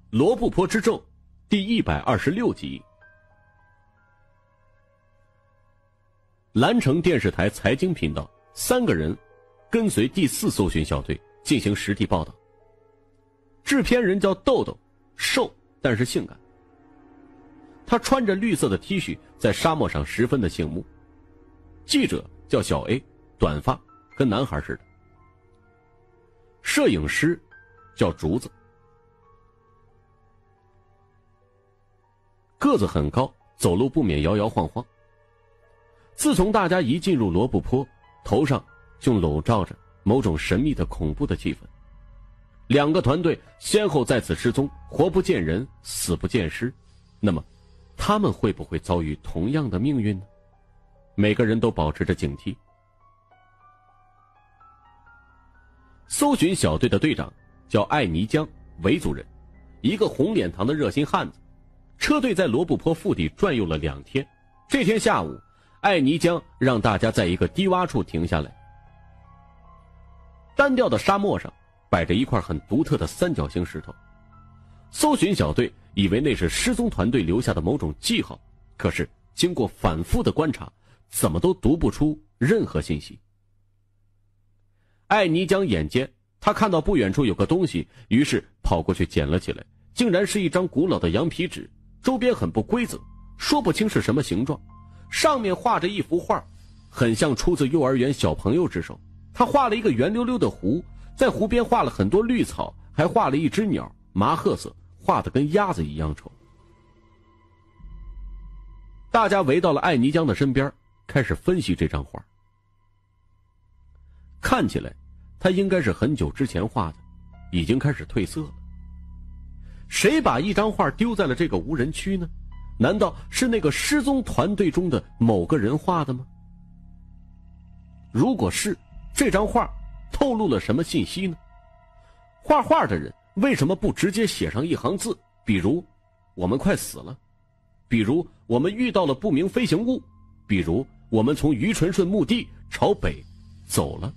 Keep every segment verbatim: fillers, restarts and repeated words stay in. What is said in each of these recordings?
罗布泊之咒第一百二十六集。蓝城电视台财经频道三个人跟随第四搜寻小队进行实地报道。制片人叫豆豆，瘦但是性感。他穿着绿色的 T 恤，在沙漠上十分的醒目。记者叫小 A， 短发，跟男孩似的。摄影师叫竹子，个子很高，走路不免摇摇晃晃。自从大家一进入罗布泊，头上就笼罩着某种神秘的恐怖的气氛。两个团队先后在此失踪，活不见人，死不见尸。那么他们会不会遭遇同样的命运呢？每个人都保持着警惕。搜寻小队的队长叫艾尼江，维族人，一个红脸膛的热心汉子。车队在罗布泊腹地转悠了两天。这天下午，艾尼江让大家在一个低洼处停下来。单调的沙漠上摆着一块很独特的三角形石头。搜寻小队以为那是失踪团队留下的某种记号，可是经过反复的观察，怎么都读不出任何信息。艾尼江眼尖，他看到不远处有个东西，于是跑过去捡了起来，竟然是一张古老的羊皮纸，周边很不规则，说不清是什么形状，上面画着一幅画，很像出自幼儿园小朋友之手。他画了一个圆溜溜的湖，在湖边画了很多绿草，还画了一只鸟，麻褐色，画得跟鸭子一样丑。大家围到了艾尼江的身边，开始分析这张画。看起来他应该是很久之前画的，已经开始褪色了。谁把一张画丢在了这个无人区呢？难道是那个失踪团队中的某个人画的吗？如果是，这张画透露了什么信息呢？画画的人为什么不直接写上一行字，比如我们快死了，比如我们遇到了不明飞行物，比如我们从于纯顺墓地朝北走了。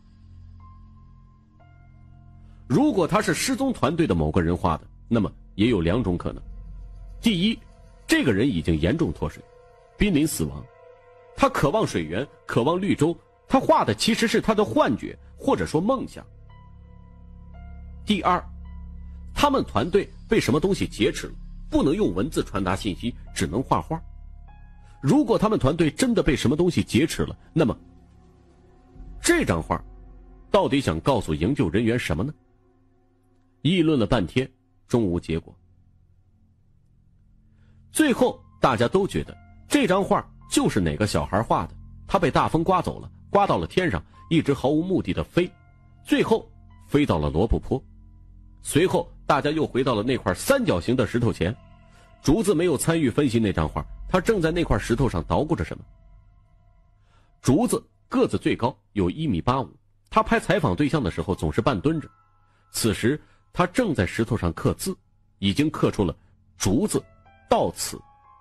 如果他是失踪团队的某个人画的，那么也有两种可能。第一，这个人已经严重脱水，濒临死亡，他渴望水源，渴望绿洲，他画的其实是他的幻觉，或者说梦想。第二，他们团队被什么东西劫持了，不能用文字传达信息，只能画画。如果他们团队真的被什么东西劫持了，那么这张画到底想告诉营救人员什么呢？议论了半天，终无结果。最后大家都觉得这张画就是哪个小孩画的，他被大风刮走了，刮到了天上，一直毫无目的的飞，最后飞到了罗布泊。随后大家又回到了那块三角形的石头前。竹子没有参与分析那张画，他正在那块石头上捣鼓着什么。竹子个子最高，有一米八五，他拍采访对象的时候总是半蹲着。此时他正在石头上刻字，已经刻出了竹子到此。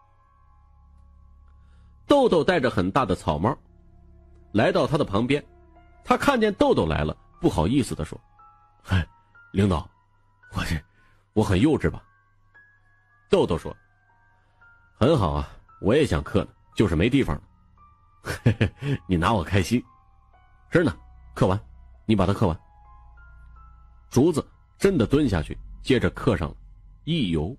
豆豆戴着很大的草帽来到他的旁边，他看见豆豆来了，不好意思地说：嗨，领导，我这我很幼稚吧？豆豆说：很好啊，我也想刻呢，就是没地方了。嘿嘿，你拿我开心。是呢，刻完你把它刻完。竹子真的蹲下去，接着刻上了一游。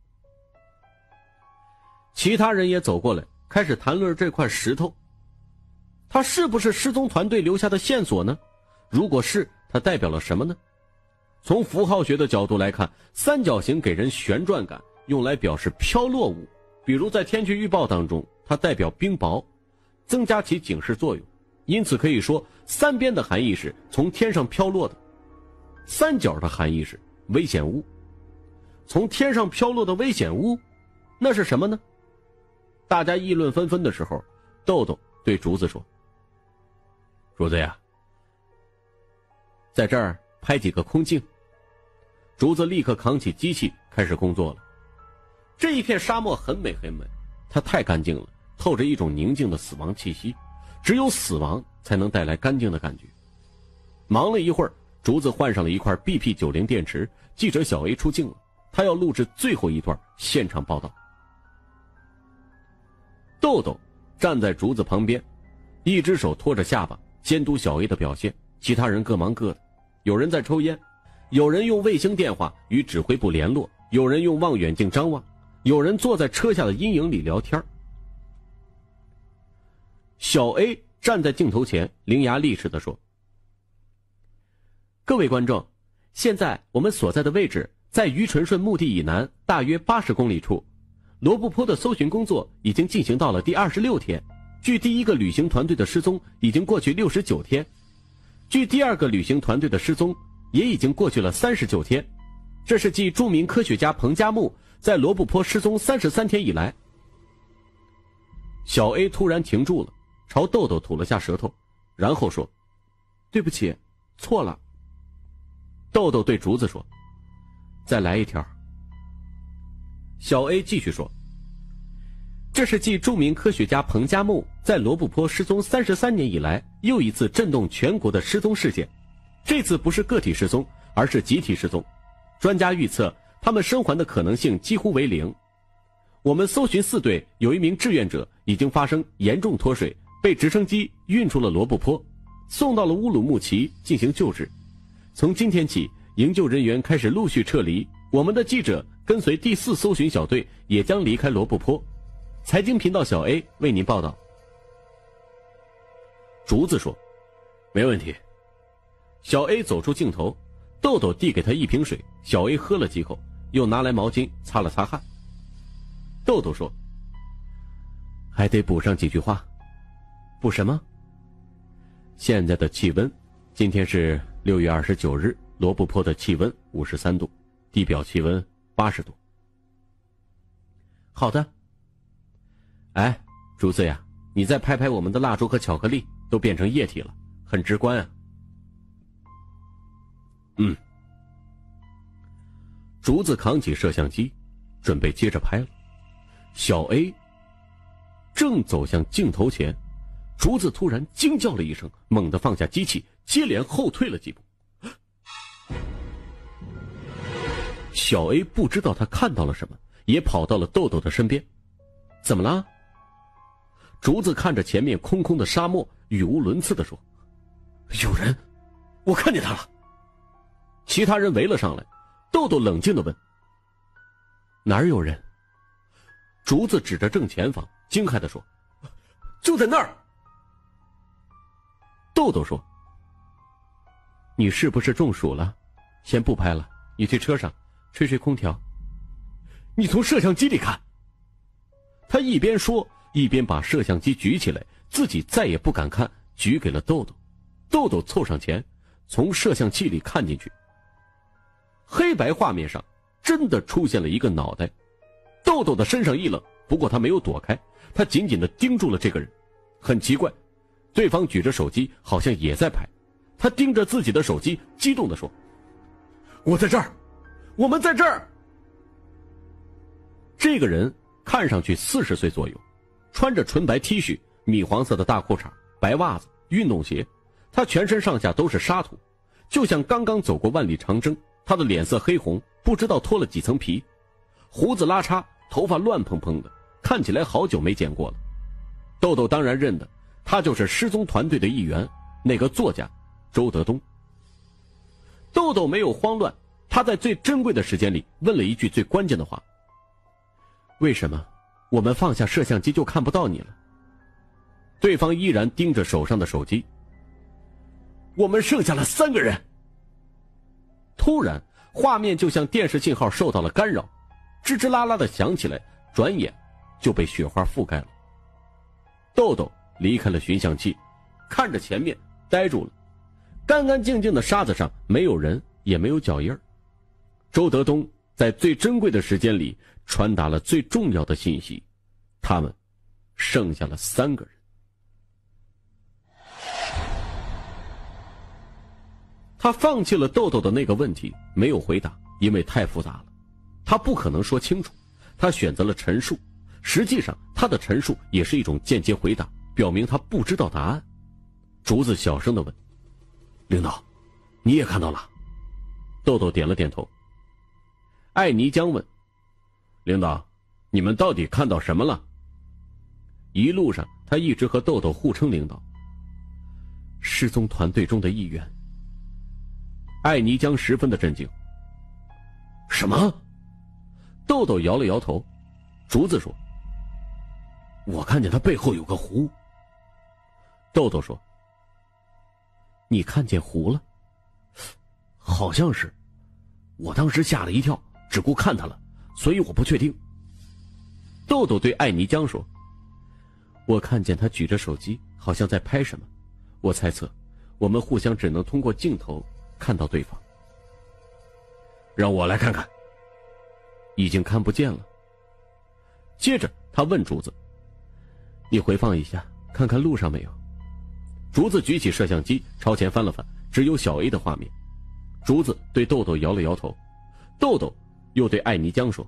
其他人也走过来，开始谈论这块石头，它是不是失踪团队留下的线索呢？如果是，它代表了什么呢？从符号学的角度来看，三角形给人旋转感，用来表示飘落物，比如在天气预报当中，它代表冰雹，增加其警示作用。因此可以说，三边的含义是从天上飘落的，三角的含义是危险物。从天上飘落的危险物，那是什么呢？大家议论纷纷的时候，豆豆对竹子说：竹子呀，在这儿拍几个空镜。竹子立刻扛起机器开始工作了。这一片沙漠很美很美，它太干净了，透着一种宁静的死亡气息，只有死亡才能带来干净的感觉。忙了一会儿，竹子换上了一块 B P 九十 电池，记者小 A 出镜了。 他要录制最后一段现场报道。豆豆站在竹子旁边，一只手托着下巴监督小 A 的表现，其他人各忙各的，有人在抽烟，有人用卫星电话与指挥部联络，有人用望远镜张望，有人坐在车下的阴影里聊天。小 A 站在镜头前，伶牙俐齿地说：各位观众，现在我们所在的位置在于纯顺墓地以南大约八十公里处，罗布泊的搜寻工作已经进行到了第二十六天，距第一个旅行团队的失踪已经过去六十九天，距第二个旅行团队的失踪也已经过去了三十九天，这是继著名科学家彭加木在罗布泊失踪三十三天以来。小 A 突然停住了，朝豆豆吐了下舌头，然后说：对不起，错了。豆豆对竹子说：再来一条。小 A 继续说：这是继著名科学家彭加木在罗布泊失踪三十三年以来又一次震动全国的失踪事件，这次不是个体失踪，而是集体失踪，专家预测他们生还的可能性几乎为零。我们搜寻四队有一名志愿者已经发生严重脱水，被直升机运出了罗布泊，送到了乌鲁木齐进行救治。从今天起，营救人员开始陆续撤离，我们的记者跟随第四搜寻小队也将离开罗布泊。财经频道小 A 为您报道。竹子说：没问题。小 A 走出镜头，豆豆递给他一瓶水，小 A 喝了几口，又拿来毛巾擦了擦汗。豆豆说：还得补上几句话。补什么？现在的气温，今天是六月二十九日，罗布泊的气温五十三度，地表气温八十度。好的。哎，竹子呀，你再拍拍我们的蜡烛和巧克力，都变成液体了，很直观啊。嗯。竹子扛起摄像机，准备接着拍了。小 A 正走向镜头前，竹子突然惊叫了一声，猛地放下机器，接连后退了几步。小 A 不知道他看到了什么，也跑到了豆豆的身边。怎么了？竹子看着前面空空的沙漠，语无伦次地说：有人，我看见他了。其他人围了上来，豆豆冷静地问：哪儿有人？竹子指着正前方，惊骇地说：就在那儿。豆豆说：你是不是中暑了？先不拍了，你去车上吹吹空调。你从摄像机里看。他一边说一边把摄像机举起来，自己再也不敢看，举给了豆豆。豆豆凑上前，从摄像器里看进去，黑白画面上真的出现了一个脑袋。豆豆的身上一冷，不过他没有躲开，他紧紧地盯住了这个人。很奇怪，对方举着手机好像也在拍，他盯着自己的手机，激动地说：我在这儿，我们在这儿。这个人看上去四十岁左右，穿着纯白 T 恤、米黄色的大裤衩、白袜子、运动鞋，他全身上下都是沙土，就像刚刚走过万里长征。他的脸色黑红，不知道脱了几层皮，胡子拉碴，头发乱蓬蓬的，看起来好久没见过了。豆豆当然认得，他就是失踪团队的一员，那个作家周德东。豆豆没有慌乱，他在最珍贵的时间里问了一句最关键的话：为什么我们放下摄像机就看不到你了？对方依然盯着手上的手机。我们剩下了三个人。突然画面就像电视信号受到了干扰，吱吱啦啦的响起来，转眼就被雪花覆盖了。豆豆离开了寻像器，看着前面呆住了，干干净净的沙子上没有人，也没有脚印儿。周德东在最珍贵的时间里传达了最重要的信息，他们剩下了三个人。他放弃了豆豆的那个问题，没有回答，因为太复杂了，他不可能说清楚。他选择了陈述，实际上他的陈述也是一种间接回答，表明他不知道答案。竹子小声地问：领导，你也看到了？豆豆点了点头。 艾泥江问：“领导，你们到底看到什么了？”一路上他一直和豆豆互称领导。失踪团队中的一员。艾泥江十分的震惊。什么？豆豆摇了摇头。竹子说：“我看见他背后有个湖。”豆豆说：“你看见湖了？”好像是，我当时吓了一跳，只顾看他了，所以我不确定。豆豆对艾泥江说：“我看见他举着手机，好像在拍什么。我猜测，我们互相只能通过镜头看到对方。”让我来看看。已经看不见了。接着他问竹子：“你回放一下，看看录上没有？”竹子举起摄像机朝前翻了翻，只有小 A 的画面。竹子对豆豆摇了摇头，豆豆又对艾泥江说：“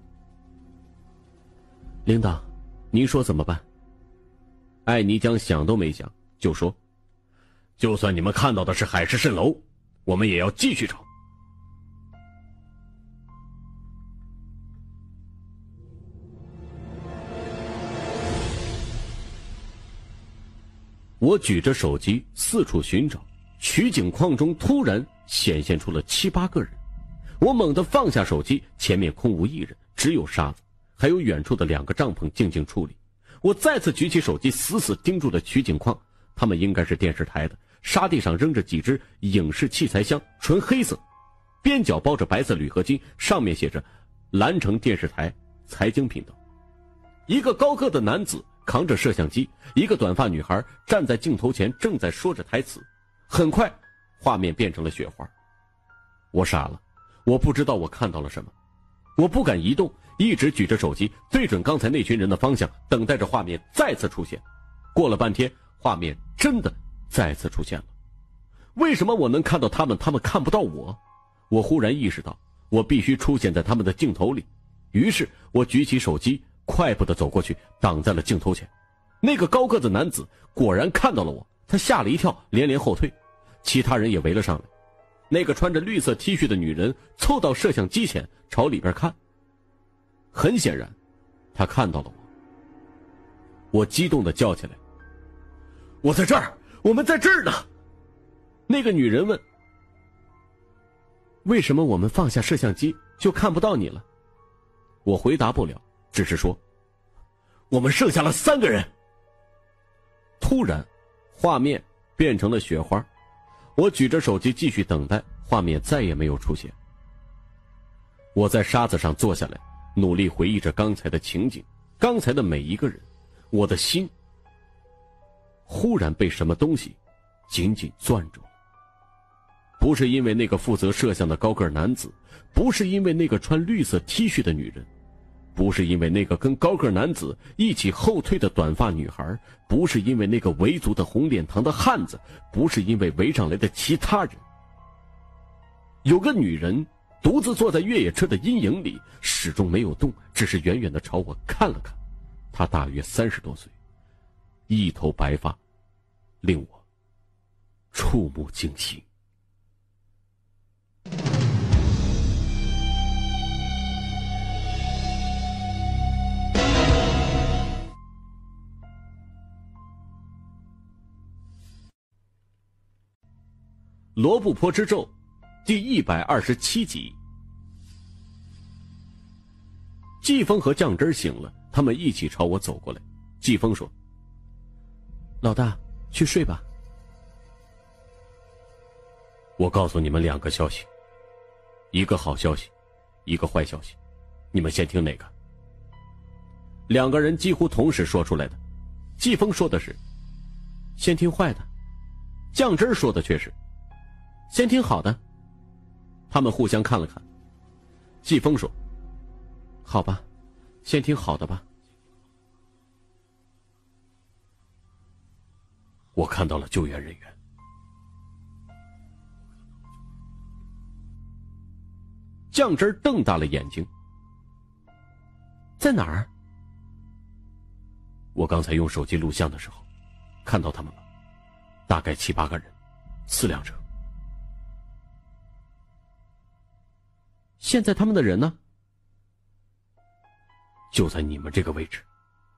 领导，您说怎么办？”艾泥江想都没想就说：“就算你们看到的是海市蜃楼，我们也要继续找。”我举着手机四处寻找，取景框中突然显现出了七八个人。我猛地放下手机，前面空无一人，只有沙子，还有远处的两个帐篷静静矗立。我再次举起手机，死死盯住了取景框，他们应该是电视台的。沙地上扔着几只影视器材箱，纯黑色，边角包着白色铝合金，上面写着蓝城电视台财经频道。一个高个的男子扛着摄像机，一个短发女孩站在镜头前，正在说着台词。很快画面变成了雪花。我傻了，我不知道我看到了什么，我不敢移动，一直举着手机对准刚才那群人的方向，等待着画面再次出现。过了半天，画面真的再次出现了。为什么我能看到他们，他们看不到我？我忽然意识到我必须出现在他们的镜头里，于是我举起手机，快步地走过去，挡在了镜头前。那个高个子男子果然看到了我，他吓了一跳，连连后退。其他人也围了上来。那个穿着绿色 T 恤的女人凑到摄像机前，朝里边看。很显然，她看到了我。我激动地叫起来：“我在这儿，我们在这儿呢！”那个女人问：“为什么我们放下摄像机就看不到你了？”我回答不了，只是说：“我们剩下了三个人。”突然，画面变成了雪花。我举着手机继续等待，画面再也没有出现。我在沙子上坐下来，努力回忆着刚才的情景，刚才的每一个人。我的心忽然被什么东西紧紧攥住了。不是因为那个负责摄像的高个男子，不是因为那个穿绿色 T 恤的女人，不是因为那个跟高个男子一起后退的短发女孩，不是因为那个维族的红脸膛的汉子，不是因为围上来的其他人。有个女人独自坐在越野车的阴影里，始终没有动，只是远远地朝我看了看。她大约三十多岁，一头白发，令我触目惊心。罗布泊之咒第一百二十七集。季风和酱汁醒了，他们一起朝我走过来。季风说：“老大，去睡吧。”我告诉你们两个消息，一个好消息，一个坏消息，你们先听哪个？两个人几乎同时说出来的。季风说的是先听坏的，酱汁说的却是先听好的。他们互相看了看。季风说：“好吧，先听好的吧。”我看到了救援人员。酱汁瞪大了眼睛：“在哪儿？”我刚才用手机录像的时候看到他们了，大概七八个人，四辆车。现在他们的人呢？ 就在你们这个位置。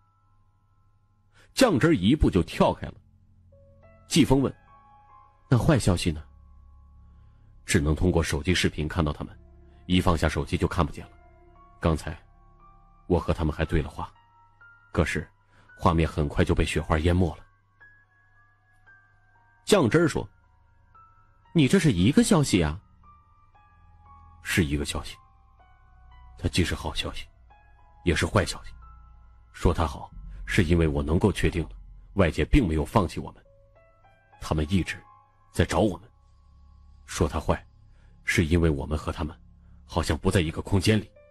酱汁一步就跳开了。季风问：那坏消息呢？只能通过手机视频看到他们，一放下手机就看不见了。刚才我和他们还对了话，可是画面很快就被雪花淹没了。酱汁说：你这是一个消息啊？是一个消息，它既是好消息也是坏消息。说它好是因为我能够确定了外界并没有放弃我们，他们一直在找我们。说它坏是因为我们和他们好像不在一个空间里。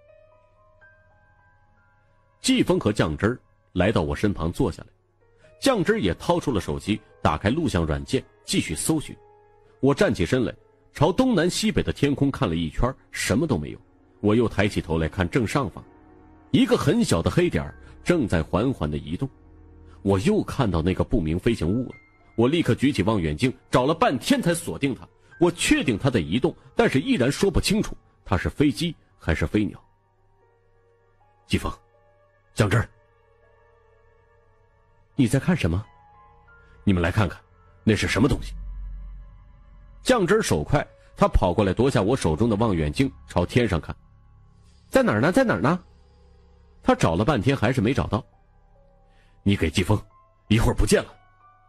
季风和酱汁儿来到我身旁坐下来，酱汁儿也掏出了手机，打开录像软件继续搜寻。我站起身来，朝东南西北的天空看了一圈，什么都没有。我又抬起头来看正上方，一个很小的黑点正在缓缓地移动。我又看到那个不明飞行物了，我立刻举起望远镜，找了半天才锁定它。我确定它在移动，但是依然说不清楚它是飞机还是飞鸟。季风，酱汁儿，你在看什么？你们来看看，那是什么东西？酱汁儿手快，他跑过来夺下我手中的望远镜，朝天上看。在哪儿呢？在哪儿呢？他找了半天还是没找到。你给季风，一会儿不见了。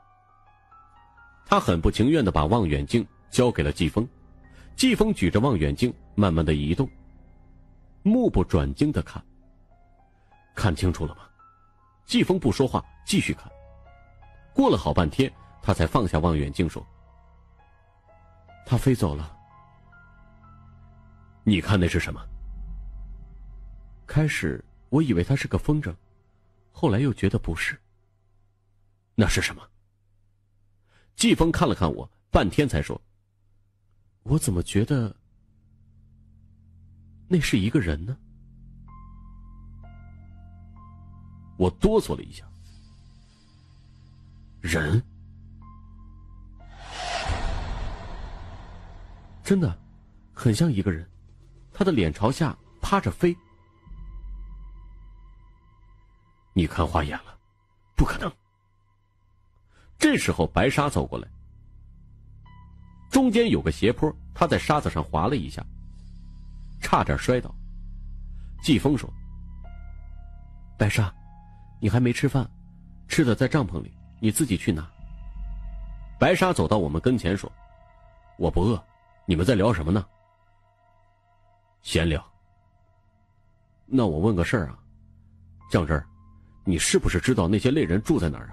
他很不情愿地把望远镜交给了季风。季风举着望远镜慢慢地移动，目不转睛地看。看清楚了吗？季风不说话，继续看。过了好半天，他才放下望远镜说：他飞走了。你看那是什么？开始我以为他是个风筝，后来又觉得不是。那是什么？季风看了看我，半天才说：我怎么觉得那是一个人呢？我哆嗦了一下。人？真的很像一个人，他的脸朝下趴着飞。你看花眼了，不可能。这时候白沙走过来，中间有个斜坡，他在沙子上滑了一下，差点摔倒。季风说：白沙，你还没吃饭，吃的在帐篷里，你自己去拿。白沙走到我们跟前说：我不饿，你们在聊什么呢？闲聊。那我问个事儿啊，酱汁儿，你是不是知道那些类人住在哪儿啊？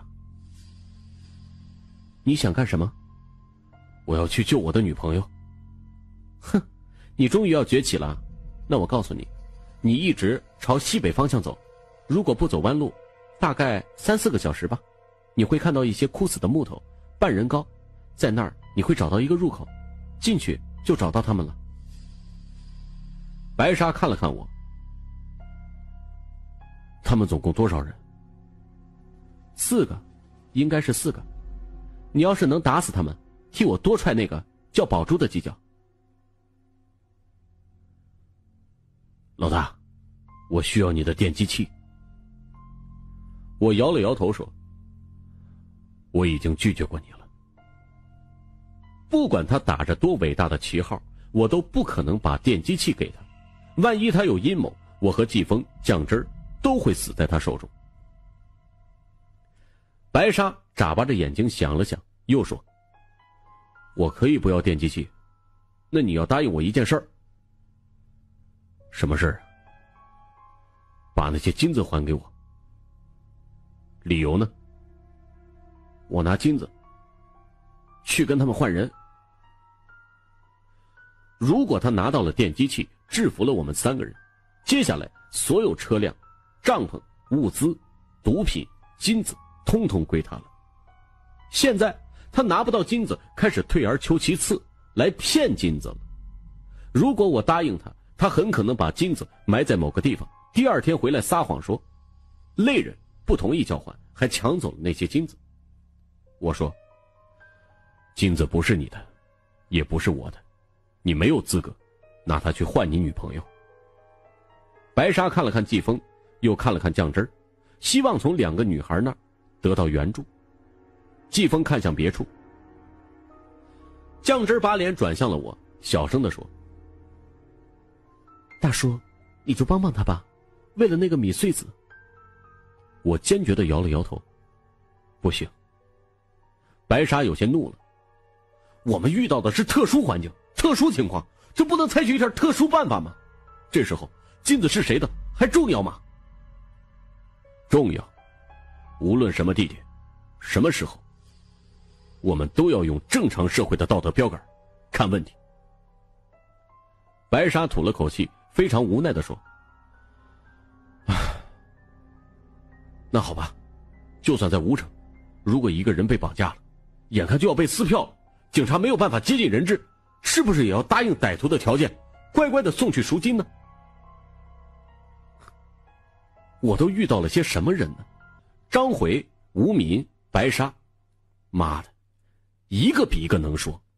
你想干什么？我要去救我的女朋友。哼，你终于要崛起了。那我告诉你，你一直朝西北方向走，如果不走弯路，大概三四个小时吧，你会看到一些枯死的木头，半人高，在那儿你会找到一个入口，进去就找到他们了。白沙看了看我，他们总共多少人？四个，应该是四个。你要是能打死他们，替我多踹那个叫宝珠的几脚。老大，我需要你的电击器。我摇了摇头说：我已经拒绝过你了。不管他打着多伟大的旗号，我都不可能把电击器给他。万一他有阴谋，我和季风、酱汁儿都会死在他手中。白沙眨巴着眼睛想了想，又说：我可以不要电击器，那你要答应我一件事儿。什么事儿？把那些金子还给我。理由呢？我拿金子去跟他们换人。如果他拿到了电击器，制服了我们三个人，接下来所有车辆、帐篷、物资、毒品、金子通通归他了。现在他拿不到金子，开始退而求其次来骗金子了。如果我答应他，他很可能把金子埋在某个地方，第二天回来撒谎说类人不同意交换，还抢走了那些金子。我说：金子不是你的，也不是我的，你没有资格拿它去换你女朋友。白沙看了看季风， 又看了看酱汁儿，希望从两个女孩那儿得到援助。季风看向别处，酱汁儿把脸转向了我，小声地说：“大叔，你就帮帮他吧，为了那个米穗子。”我坚决地摇了摇头：“不行。”白沙有些怒了：“我们遇到的是特殊环境，特殊情况，这不能采取一点特殊办法吗？这时候金子是谁的还重要吗？”“重要，无论什么地点，什么时候，我们都要用正常社会的道德标杆看问题。”白沙吐了口气，非常无奈地说：“那好吧，就算在吴城，如果一个人被绑架了，眼看就要被撕票了，警察没有办法接近人质，是不是也要答应歹徒的条件，乖乖的送去赎金呢？”我都遇到了些什么人呢？张回、吴民、白沙，妈的，一个比一个能说。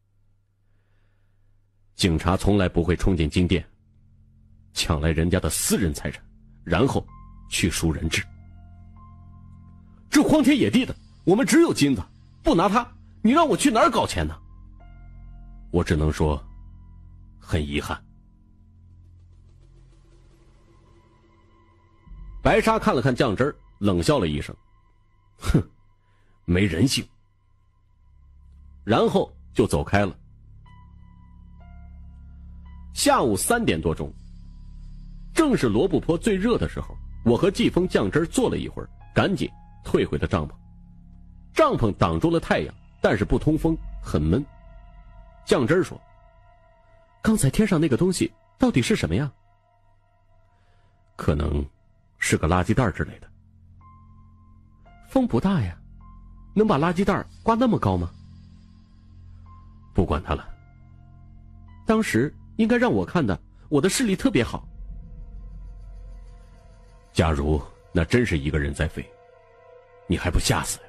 警察从来不会冲进金店，抢来人家的私人财产，然后去赎人质。这荒天野地的，我们只有金子，不拿它，你让我去哪儿搞钱呢？我只能说，很遗憾。白沙看了看酱汁儿，冷笑了一声：“哼，没人性。”然后就走开了。下午三点多钟，正是罗布泊最热的时候，我和季风、酱汁儿坐了一会儿，赶紧退回了帐篷。帐篷挡住了太阳，但是不通风，很闷。酱汁儿说：“刚才天上那个东西到底是什么呀？”“可能是个垃圾袋之类的。”“风不大呀，能把垃圾袋挂那么高吗？”“不管它了，当时应该让我看的，我的视力特别好。假如那真是一个人在飞，你还不吓死呀？”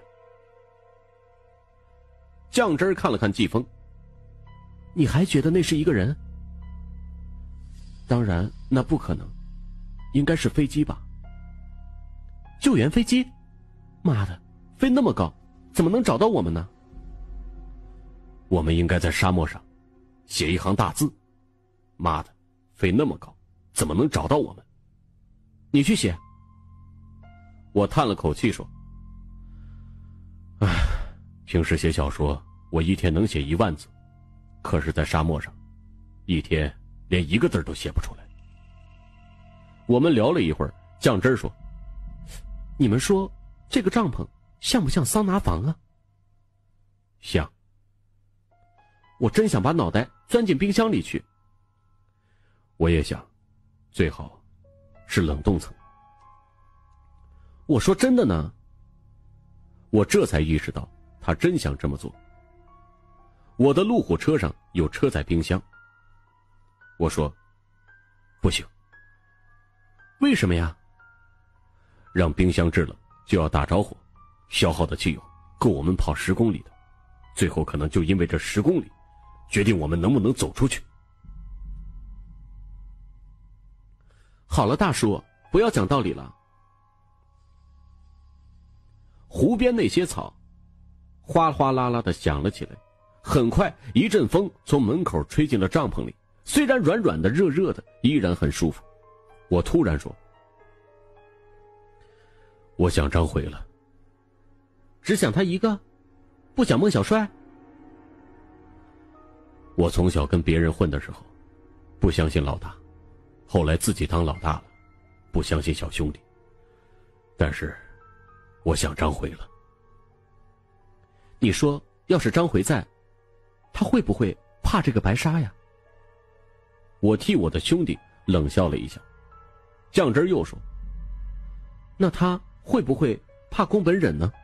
酱汁儿看了看季风：“你还觉得那是一个人？”“当然，那不可能，应该是飞机吧。”“救援飞机？妈的，飞那么高，怎么能找到我们呢？”“我们应该在沙漠上写一行大字。妈的，飞那么高，怎么能找到我们？”“你去写。”我叹了口气说：“唉，平时写小说，我一天能写一万字，可是在沙漠上，一天连一个字都写不出来。”我们聊了一会儿，酱汁儿说：“你们说这个帐篷像不像桑拿房啊？”“像。”“我真想把脑袋钻进冰箱里去。”“我也想，最好是冷冻层。”“我说真的呢。”我这才意识到他真想这么做。我的路虎车上有车载冰箱。我说：“不行。”“为什么呀？”“让冰箱制了就要打着火，消耗的汽油够我们跑十公里的，最后可能就因为这十公里，决定我们能不能走出去。”“好了，大叔，不要讲道理了。”湖边那些草哗哗啦啦地响了起来，很快一阵风从门口吹进了帐篷里，虽然软软的热热的，依然很舒服。我突然说：“我想张回了。”“只想他一个，不想孟小帅？”“我从小跟别人混的时候，不相信老大，后来自己当老大了，不相信小兄弟，但是我想张回了。”“你说要是张回在，他会不会怕这个白沙呀？”我替我的兄弟冷笑了一下。酱汁又说：“那他会不会怕宫本忍呢？”“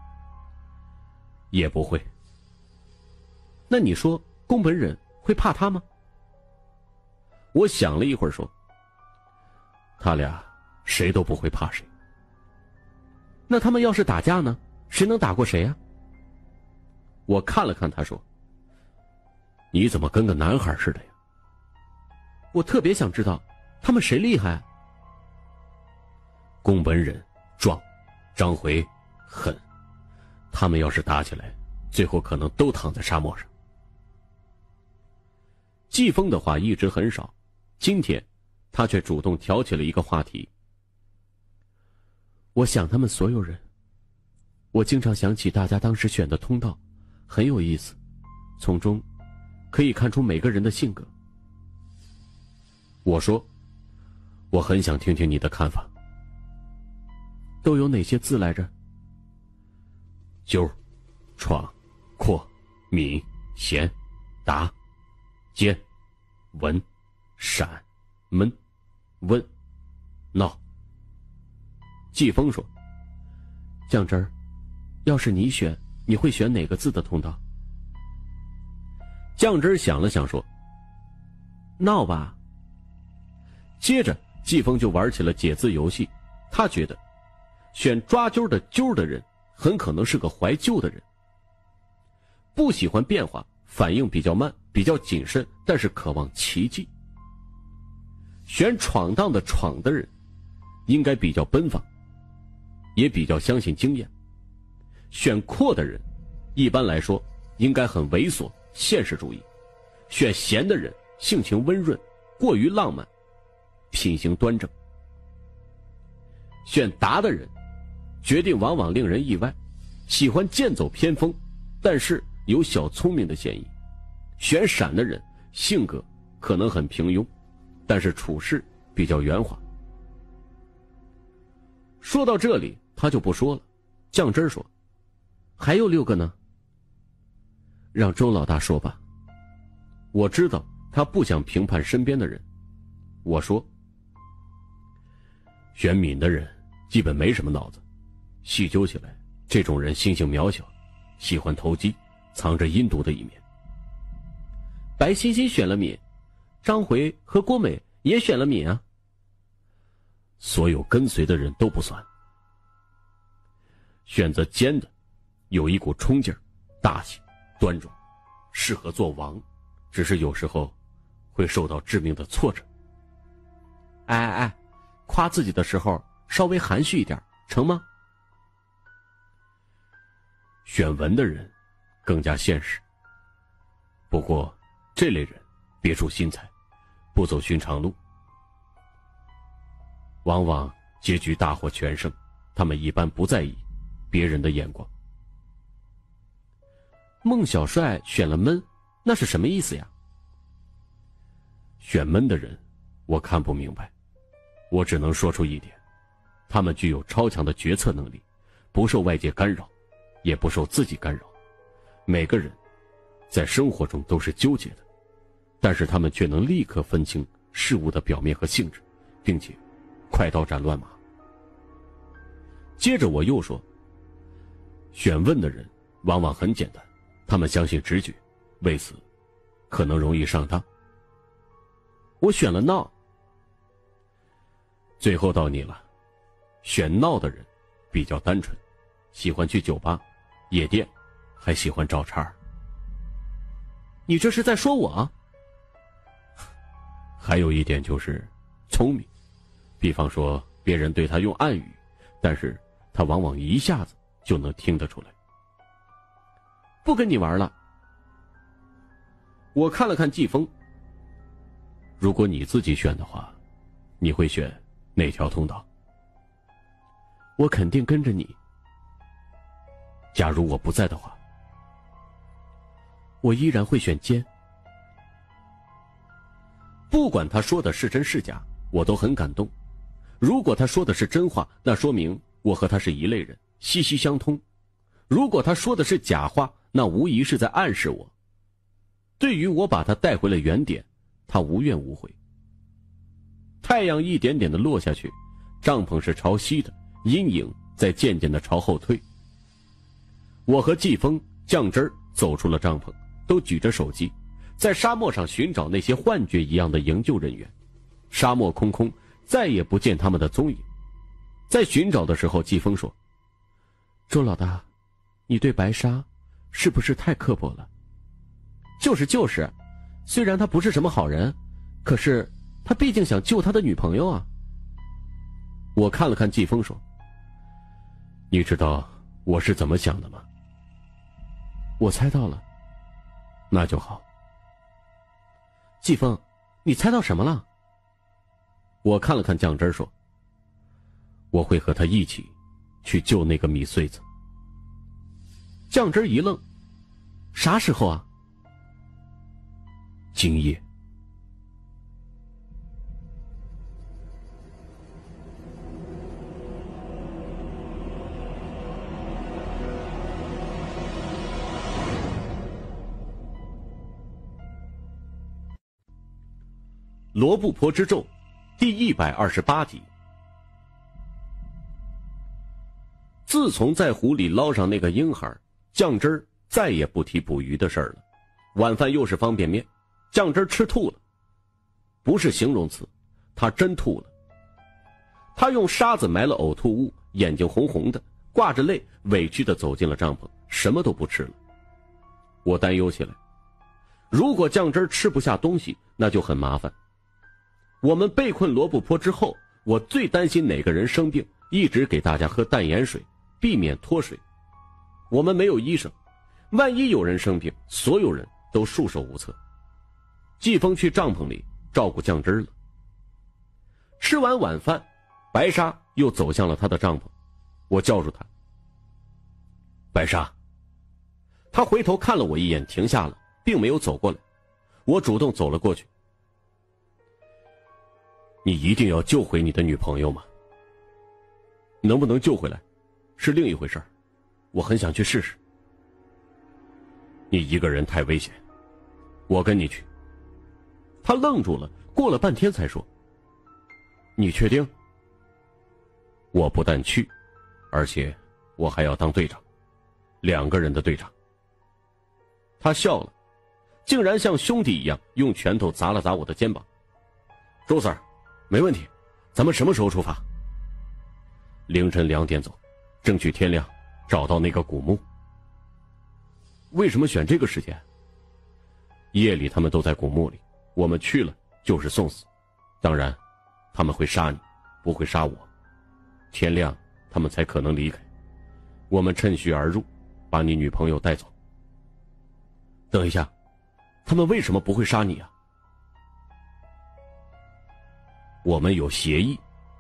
也不会。”“那你说宫本忍会怕他吗？”我想了一会儿说：“他俩谁都不会怕谁。”“那他们要是打架呢？谁能打过谁呀？”我看了看他说：“你怎么跟个男孩似的呀？”我特别想知道他们谁厉害。 宫本忍壮，张回狠，他们要是打起来，最后可能都躺在沙漠上。季风的话一直很少，今天他却主动挑起了一个话题。我想他们所有人，我经常想起大家当时选的通道，很有意思，从中可以看出每个人的性格。我说，我很想听听你的看法。都有哪些字来着？纠、闯、阔、敏、贤、达、坚、文、闪、闷、问、闹。季风说，酱汁儿，要是你选，你会选哪个字的通道？酱汁儿想了想说，闹吧。接着季风就玩起了解字游戏，他觉得选抓阄的阄的人很可能是个怀旧的人，不喜欢变化，反应比较慢，比较谨慎，但是渴望奇迹。选闯荡的闯的人应该比较奔放，也比较相信经验。选阔的人一般来说应该很猥琐，现实主义。选闲的人性情温润，过于浪漫，品行端正。选达的人决定往往令人意外，喜欢剑走偏锋，但是有小聪明的嫌疑。选闪的人性格可能很平庸，但是处事比较圆滑。说到这里他就不说了，酱汁说，还有六个呢？让周老大说吧。我知道他不想评判身边的人。我说，选敏的人基本没什么脑子，细究起来，这种人心性渺小，喜欢投机，藏着阴毒的一面。白欣欣选了敏，张回和郭美也选了敏啊。所有跟随的人都不算。选择奸的有一股冲劲儿，大气端庄，适合做王，只是有时候会受到致命的挫折。哎哎哎，夸自己的时候稍微含蓄一点，成吗？选文的人更加现实，不过这类人别出心裁，不走寻常路，往往结局大获全胜。他们一般不在意别人的眼光。孟小帅选了闷，那是什么意思呀？选闷的人我看不明白，我只能说出一点，他们具有超强的决策能力，不受外界干扰，也不受自己干扰。每个人在生活中都是纠结的，但是他们却能立刻分清事物的表面和性质，并且快刀斩乱麻。接着我又说，选问的人往往很简单，他们相信直觉，为此可能容易上当。我选了闹。最后到你了，选闹的人比较单纯，喜欢去酒吧、夜店，还喜欢找茬儿。你这是在说我？还有一点就是聪明，比方说别人对他用暗语，但是他往往一下子就能听得出来。不跟你玩了。我看了看季风，如果你自己选的话，你会选哪条通道？我肯定跟着你。假如我不在的话，我依然会选奸。不管他说的是真是假，我都很感动。如果他说的是真话，那说明我和他是一类人，息息相通。如果他说的是假话，那无疑是在暗示我。对于我把他带回了原点，他无怨无悔。太阳一点点的落下去，帐篷是朝西的，阴影在渐渐的朝后退。我和季风、酱汁儿走出了帐篷，都举着手机，在沙漠上寻找那些幻觉一样的营救人员。沙漠空空，再也不见他们的踪影。在寻找的时候，季风说，周老大，你对白沙是不是太刻薄了？就是就是，虽然他不是什么好人，可是他毕竟想救他的女朋友啊。 我看了看季风说：“你知道我是怎么想的吗？” 我猜到了。 那就好。 季风，你猜到什么了？ 我看了看酱汁说：“我会和他一起去救那个米穗子。” 酱汁一愣：“啥时候啊？” 今夜。罗布泊之咒第一百二十八集。自从在湖里捞上那个婴孩，酱汁儿再也不提捕鱼的事儿了。晚饭又是方便面，酱汁儿吃吐了，不是形容词，他真吐了。他用沙子埋了呕吐物，眼睛红红的，挂着泪，委屈地走进了帐篷，什么都不吃了。我担忧起来，如果酱汁儿吃不下东西，那就很麻烦。我们被困罗布泊之后，我最担心哪个人生病，一直给大家喝淡盐水，避免脱水。我们没有医生，万一有人生病，所有人都束手无策。季风去帐篷里照顾酱汁了。吃完晚饭，白沙又走向了他的帐篷，我叫住他：“白沙。”他回头看了我一眼，停下了，并没有走过来。我主动走了过去：“你一定要救回你的女朋友吗？能不能救回来是另一回事，我很想去试试。你一个人太危险，我跟你去。”他愣住了，过了半天才说：“你确定？”我不但去，而且我还要当队长，两个人的队长。他笑了，竟然像兄弟一样用拳头砸了砸我的肩膀：“周 Sir，没问题，咱们什么时候出发？”凌晨两点走，争取天亮找到那个古墓。为什么选这个时间？夜里他们都在古墓里，我们去了就是送死。当然，他们会杀你，不会杀我。天亮他们才可能离开。我们趁虚而入，把你女朋友带走。等一下，他们为什么不会杀你啊？我们有协议。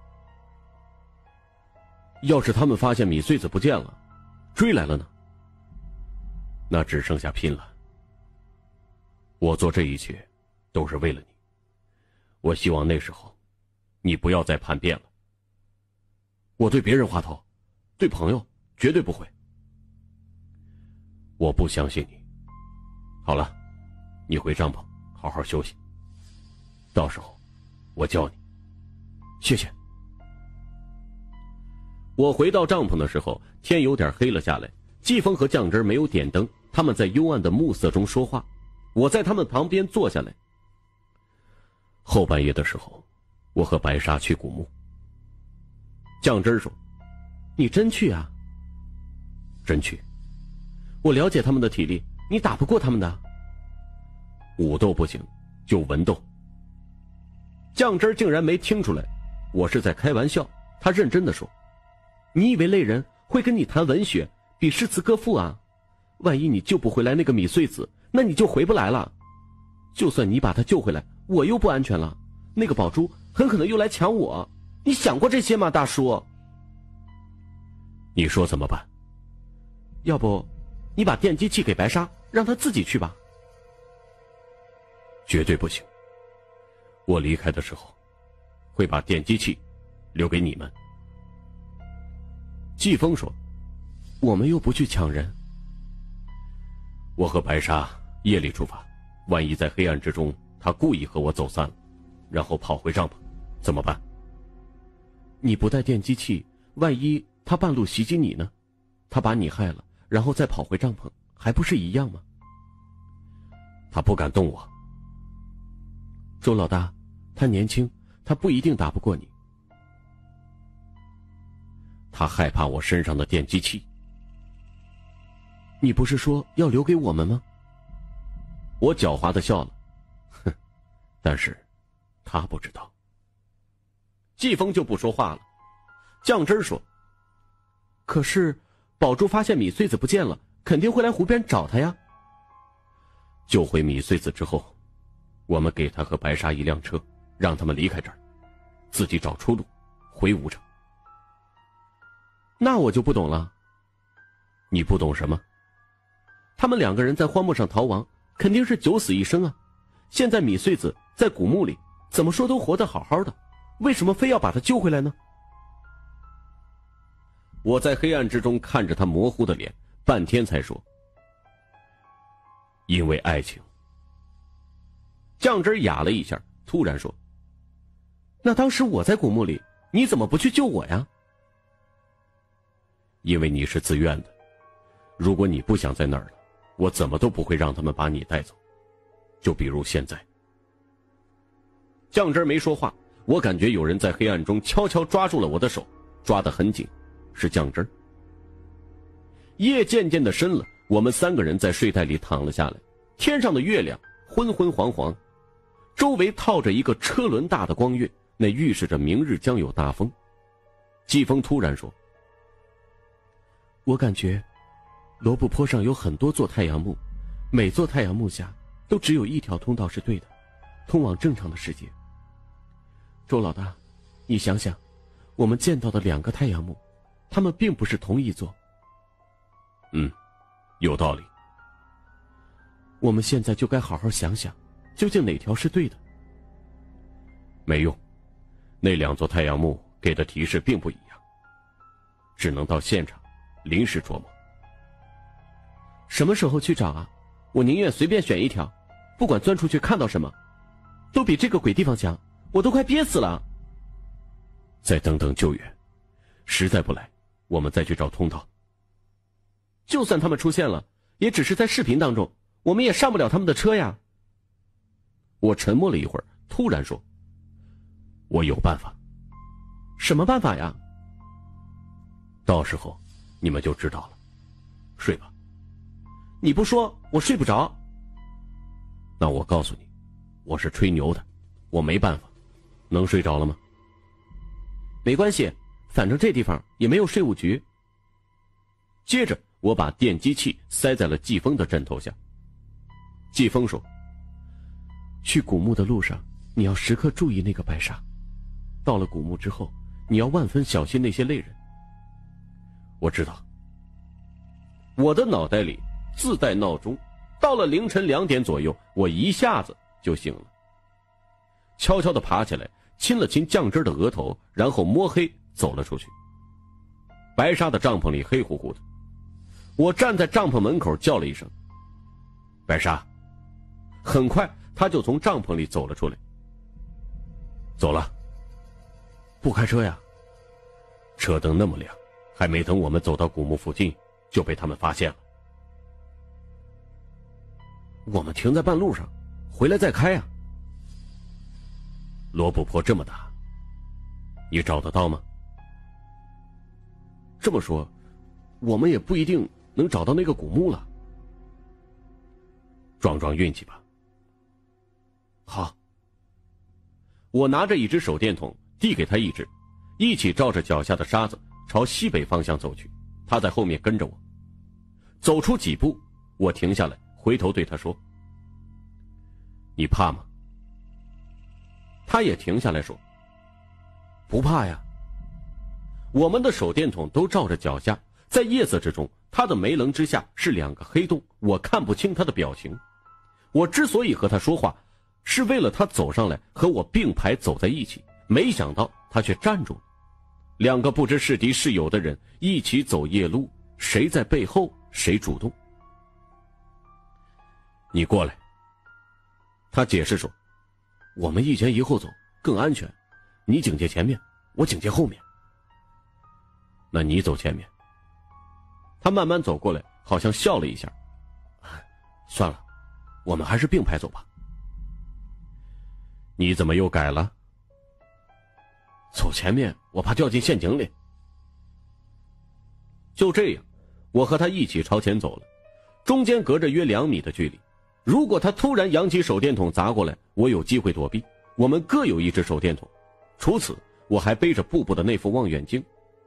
要是他们发现米穗子不见了，追来了呢？那只剩下拼了。我做这一切都是为了你，我希望那时候你不要再叛变了。我对别人滑头，对朋友绝对不会。我不相信你。好了，你回帐篷好好休息，到时候我教你。谢谢。我回到帐篷的时候，天有点黑了下来。季风和酱汁没有点灯，他们在幽暗的暮色中说话。我在他们旁边坐下来。后半夜的时候，我和白沙去古墓。酱汁说：“ 你真去啊？” 真去。 我了解他们的体力，你打不过他们的。 武斗不行，就文斗。酱汁竟然没听出来我是在开玩笑，他认真地说：“ 你以为类人会跟你谈文学，比诗词歌赋啊？万一你救不回来那个米穗子，那你就回不来了。就算你把他救回来，我又不安全了，那个宝珠很可能又来抢我。你想过这些吗，大叔？” 你说怎么办？ 要不你把电击器给白沙，让他自己去吧。 绝对不行。我离开的时候会把电击器留给你们。季风说：“ 我们又不去抢人。” 我和白沙夜里出发，万一在黑暗之中他故意和我走散了，然后跑回帐篷，怎么办？ 你不带电击器，万一他半路袭击你呢？他把你害了，然后再跑回帐篷，还不是一样吗？ 他不敢动我。 周老大，他年轻，他不一定打不过你。 他害怕我身上的电击器。 你不是说要留给我们吗？ 我狡猾地笑了，哼，但是他不知道。季风就不说话了， 酱汁说：“ 可是宝珠发现米穗子不见了，肯定会来湖边找他呀。 救回米穗子之后，我们给他和白沙一辆车，让他们离开这儿，自己找出路，回吴城。” 那我就不懂了。 你不懂什么？ 他们两个人在荒漠上逃亡，肯定是九死一生啊。现在米穗子在古墓里，怎么说都活得好好的，为什么非要把他救回来呢？ 我在黑暗之中看着他模糊的脸，半天才说：“因为爱情。” 酱汁哑了一下，突然说：“那当时我在古墓里，你怎么不去救我呀？” 因为你是自愿的，如果你不想在那儿了，我怎么都不会让他们把你带走。就比如现在。酱汁没说话，我感觉有人在黑暗中悄悄抓住了我的手，抓得很紧，是酱汁。夜渐渐的深了，我们三个人在睡袋里躺了下来，天上的月亮昏昏黄黄，周围套着一个车轮大的光晕，那预示着明日将有大风。季风突然说：“ 我感觉罗布泊上有很多座太阳墓，每座太阳墓下都只有一条通道是对的，通往正常的世界。周老大，你想想，我们见到的两个太阳墓，它们并不是同一座。”“ 嗯，有道理。”“ 我们现在就该好好想想，究竟哪条是对的。”“ 没用，那两座太阳墓给的提示并不一样，只能到现场临时琢磨。”“ 什么时候去找啊？我宁愿随便选一条，不管钻出去看到什么，都比这个鬼地方强，我都快憋死了。”“ 再等等救援，实在不来，我们再去找通道。”“ 就算他们出现了，也只是在视频当中，我们也上不了他们的车呀。” 我沉默了一会儿，突然说：“我有办法。”“ 什么办法呀？”“ 到时候你们就知道了。睡吧。”“ 你不说我睡不着。”“ 那我告诉你，我是吹牛的，我没办法。能睡着了吗？”“ 没关系，反正这地方也没有税务局。” 接着我把电击器塞在了季风的枕头下。季风说：“ 去古墓的路上，你要时刻注意那个白沙。到了古墓之后，你要万分小心那些类人。”“ 我知道。”我的脑袋里自带闹钟，到了凌晨两点左右，我一下子就醒了，悄悄地爬起来，亲了亲酱汁的额头，然后摸黑走了出去。白沙的帐篷里黑乎乎的，我站在帐篷门口叫了一声：“白沙！”很快他就从帐篷里走了出来。“走了。”“ 不开车呀？”“ 车灯那么亮，还没等我们走到古墓附近，就被他们发现了。”“ 我们停在半路上，回来再开呀。”“ 罗布泊这么大，你找得到吗？”“ 这么说，我们也不一定能找到那个古墓了。”“ 撞撞运气吧。”“ 好。” 我拿着一只手电筒递给他一只，一起照着脚下的沙子朝西北方向走去，他在后面跟着我。走出几步，我停下来，回头对他说：“你怕吗？”他也停下来说：“ 不怕呀。” 我们的手电筒都照着脚下，在夜色之中，他的眉棱之下是两个黑洞，我看不清他的表情。我之所以和他说话，是为了他走上来和我并排走在一起，没想到他却站住了。两个不知是敌是友的人一起走夜路，谁在背后，谁主动。“你过来。”他解释说：“ 我们一前一后走更安全，你警戒前面，我警戒后面。”“ 那你走前面。”他慢慢走过来，好像笑了一下。 “算了，我们还是并排走吧。”“ 你怎么又改了？”“ 走前面，我怕掉进陷阱里。” 就这样，我和他一起朝前走了，中间隔着约两米的距离。如果他突然扬起手电筒砸过来，我有机会躲避。我们各有一只手电筒，除此，我还背着布布的那副望远镜。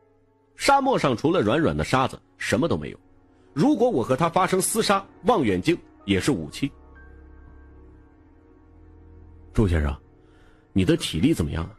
沙漠上除了软软的沙子，什么都没有。如果我和他发生厮杀，望远镜也是武器。 朱先生，你的体力怎么样啊？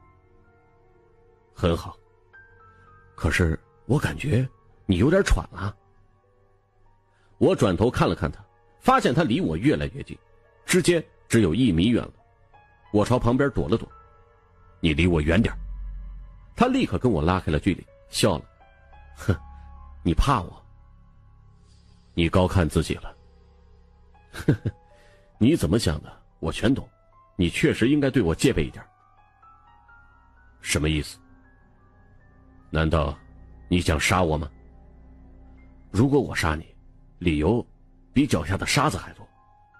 很好。 可是我感觉你有点喘了。 我转头看了看他，发现他离我越来越近，之间只有一米远了。我朝旁边躲了躲。你离我远点。他立刻跟我拉开了距离，笑了。 哼，你怕我？ 你高看自己了。 呵呵，你怎么想的我全懂，你确实应该对我戒备一点。 什么意思？难道你想杀我吗？ 如果我杀你，理由比脚下的沙子还多。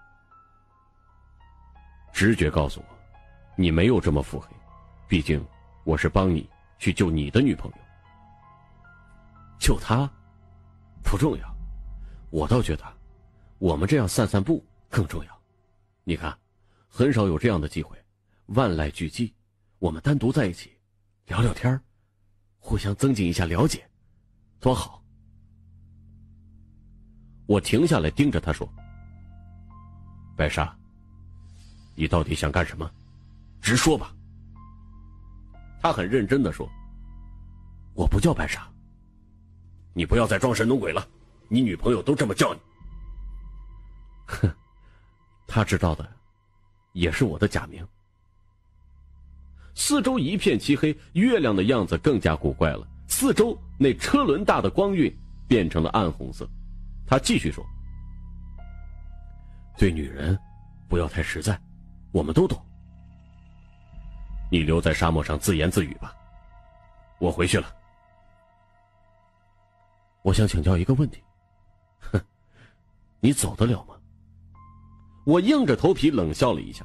直觉告诉我，你没有这么腹黑，毕竟我是帮你去救你的女朋友。 救她不重要，我倒觉得我们这样散散步更重要。你看，很少有这样的机会，万籁俱寂，我们单独在一起聊聊天，互相增进一下了解，多好。 我停下来盯着他说：白沙，你到底想干什么？直说吧。他很认真地说： 我不叫白沙。 你不要再装神弄鬼了，你女朋友都这么叫你。 哼，他知道的也是我的假名。 四周一片漆黑，月亮的样子更加古怪了，四周那车轮大的光晕变成了暗红色。他继续说： 对女人不要太实在，我们都懂。 你留在沙漠上自言自语吧，我回去了。 我想请教一个问题。哼，你走得了吗？ 我硬着头皮冷笑了一下。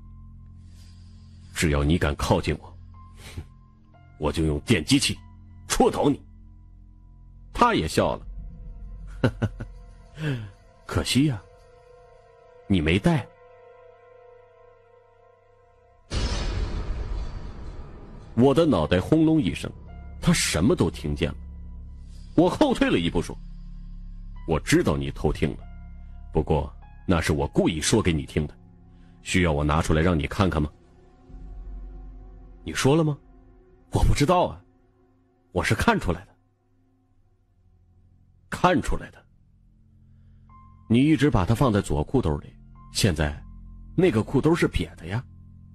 只要你敢靠近我，我就用电击器戳倒你。他也笑了。 可惜呀、啊，你没带。 我的脑袋轰隆一声，他什么都听见了。我后退了一步说：我知道你偷听了，不过那是我故意说给你听的，需要我拿出来让你看看吗？ 你说了吗？我不知道啊，我是看出来的。 看出来的？ 你一直把它放在左裤兜里，现在那个裤兜是瘪的呀。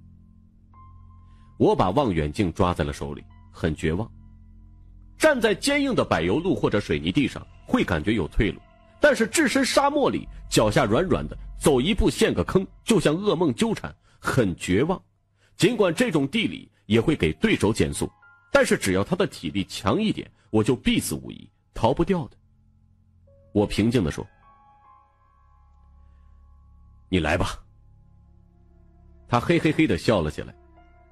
我把望远镜抓在了手里，很绝望。站在坚硬的柏油路或者水泥地上会感觉有退路，但是置身沙漠里，脚下软软的，走一步陷个坑，就像噩梦纠缠，很绝望。尽管这种地理也会给对手减速，但是只要他的体力强一点，我就必死无疑，逃不掉的。我平静地说：你来吧。他嘿嘿嘿地笑了起来。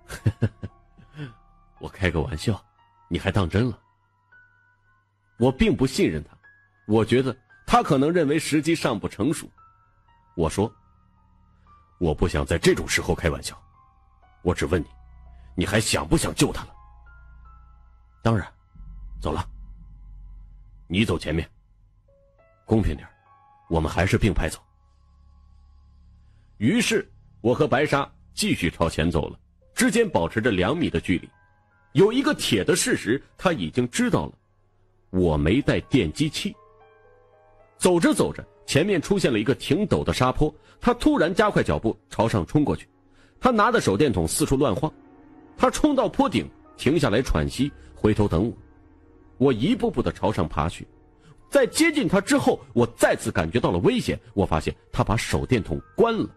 我开个玩笑，你还当真了？ 我并不信任他，我觉得他可能认为时机尚不成熟。我说：我不想在这种时候开玩笑，我只问你，你还想不想救他了？ 当然，走了。 你走前面， 公平点，我们还是并排走。 于是我和白沙继续朝前走了，之间保持着两米的距离。有一个铁的事实，他已经知道了，我没带电击器。走着走着，前面出现了一个挺陡的沙坡，他突然加快脚步朝上冲过去。他拿着手电筒四处乱晃，他冲到坡顶，停下来喘息，回头等我。我一步步地朝上爬去，在接近他之后，我再次感觉到了危险。我发现他把手电筒关了。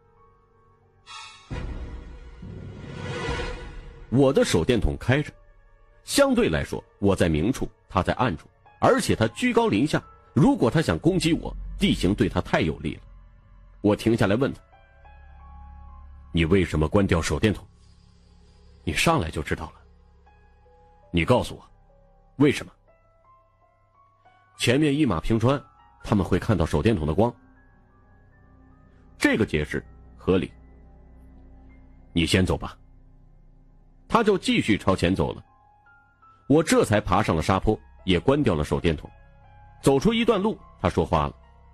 我的手电筒开着，相对来说我在明处，他在暗处，而且他居高临下，如果他想攻击我，地形对他太有利了。我停下来问他：你为什么关掉手电筒？ 你上来就知道了。 你告诉我，为什么？ 前面一马平川，他们会看到手电筒的光。 这个解释合理。你先走吧。他就继续朝前走了。 我这才爬上了沙坡，也关掉了手电筒。走出一段路，他说话了：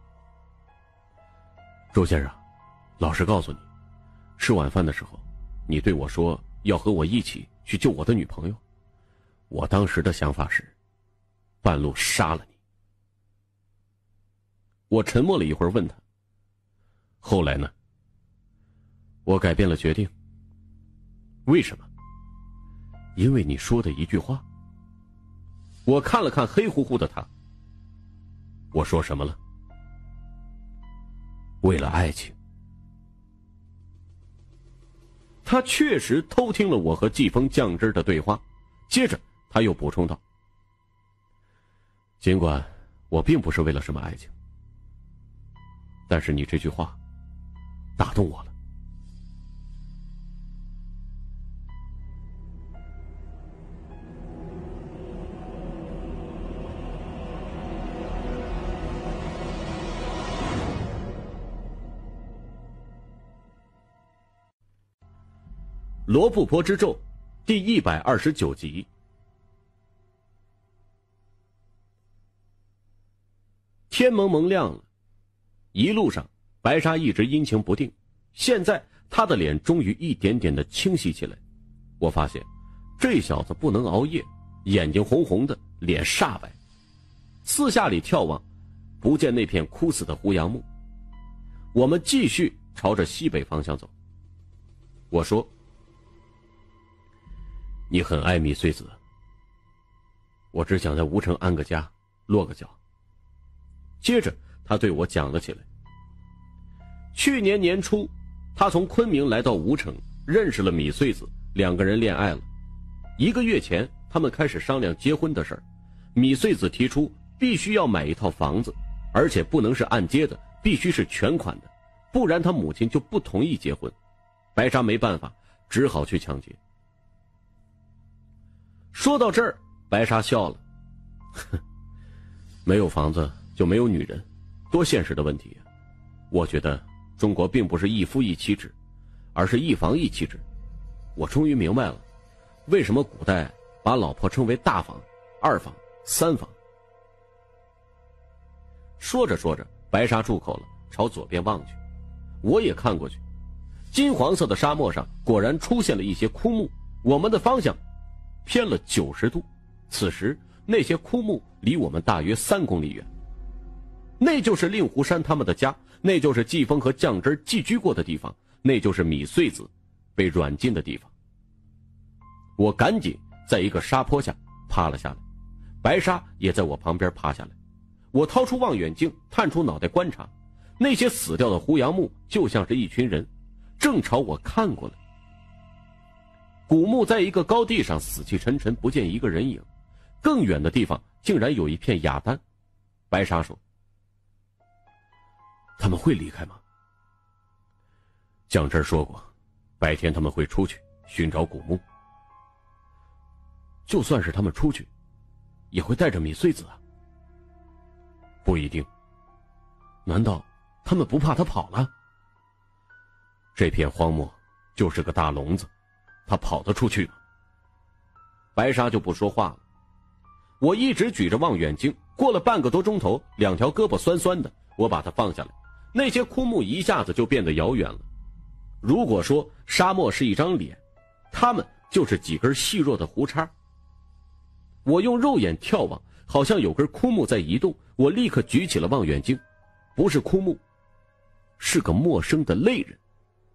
周先生，老实告诉你，吃晚饭的时候，你对我说要和我一起去救我的女朋友。我当时的想法是，半路杀了你。我沉默了一会儿，问他：后来呢？我改变了决定。为什么？因为你说的一句话。我看了看黑乎乎的他，我说什么了？为了爱情。他确实偷听了我和季风酱汁的对话，接着他又补充道：尽管我并不是为了什么爱情，但是你这句话打动我了。罗布泊之咒第一百二十九集。天蒙蒙亮了，一路上白沙一直阴晴不定，现在他的脸终于一点点的清晰起来。我发现这小子不能熬夜，眼睛红红的，脸煞白。四下里眺望，不见那片枯死的胡杨木。我们继续朝着西北方向走。我说：你很爱米穗子，我只想在吴城安个家，落个脚。接着他对我讲了起来。去年年初，他从昆明来到吴城，认识了米穗子，两个人恋爱了。一个月前，他们开始商量结婚的事儿。米穗子提出必须要买一套房子，而且不能是按揭的，必须是全款的，不然他母亲就不同意结婚。白沙没办法，只好去抢劫。说到这儿，白沙笑了，哼，没有房子就没有女人，多现实的问题呀！我觉得中国并不是一夫一妻制，而是一房一妻制。我终于明白了，为什么古代把老婆称为大房、二房、三房。说着说着，白沙住口了，朝左边望去。我也看过去，金黄色的沙漠上果然出现了一些枯木，我们的方向偏了九十度。此时那些枯木离我们大约三公里远，那就是令狐山他们的家，那就是季风和酱汁寄居过的地方，那就是米穗子被软禁的地方。我赶紧在一个沙坡下趴了下来，白沙也在我旁边趴下来。我掏出望远镜，探出脑袋观察，那些死掉的胡杨木就像是一群人，正朝我看过来。古墓在一个高地上死气沉沉，不见一个人影，更远的地方竟然有一片雅丹。白沙说：他们会离开吗？酱汁说过，白天他们会出去寻找古墓。就算是他们出去，也会带着米穗子啊。不一定。难道他们不怕他跑了？这片荒漠就是个大笼子，他跑得出去吗？白沙就不说话了。我一直举着望远镜，过了半个多钟头，两条胳膊酸酸的，我把它放下来，那些枯木一下子就变得遥远了。如果说沙漠是一张脸，它们就是几根细弱的胡茬。我用肉眼眺望，好像有根枯木在移动，我立刻举起了望远镜，不是枯木，是个陌生的类人。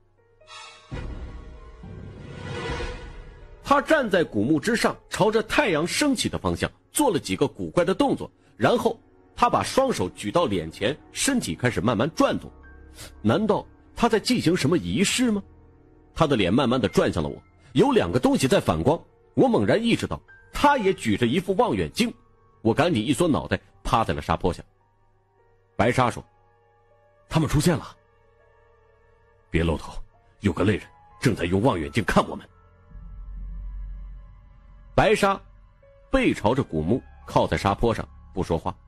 他站在古墓之上，朝着太阳升起的方向做了几个古怪的动作，然后他把双手举到脸前，身体开始慢慢转动。难道他在进行什么仪式吗？他的脸慢慢地转向了我，有两个东西在反光。我猛然意识到他也举着一副望远镜，我赶紧一缩脑袋，趴在了沙坡下。白沙说：他们出现了。别露头，有个类人正在用望远镜看我们。白沙背朝着古墓，靠在沙坡上不说话。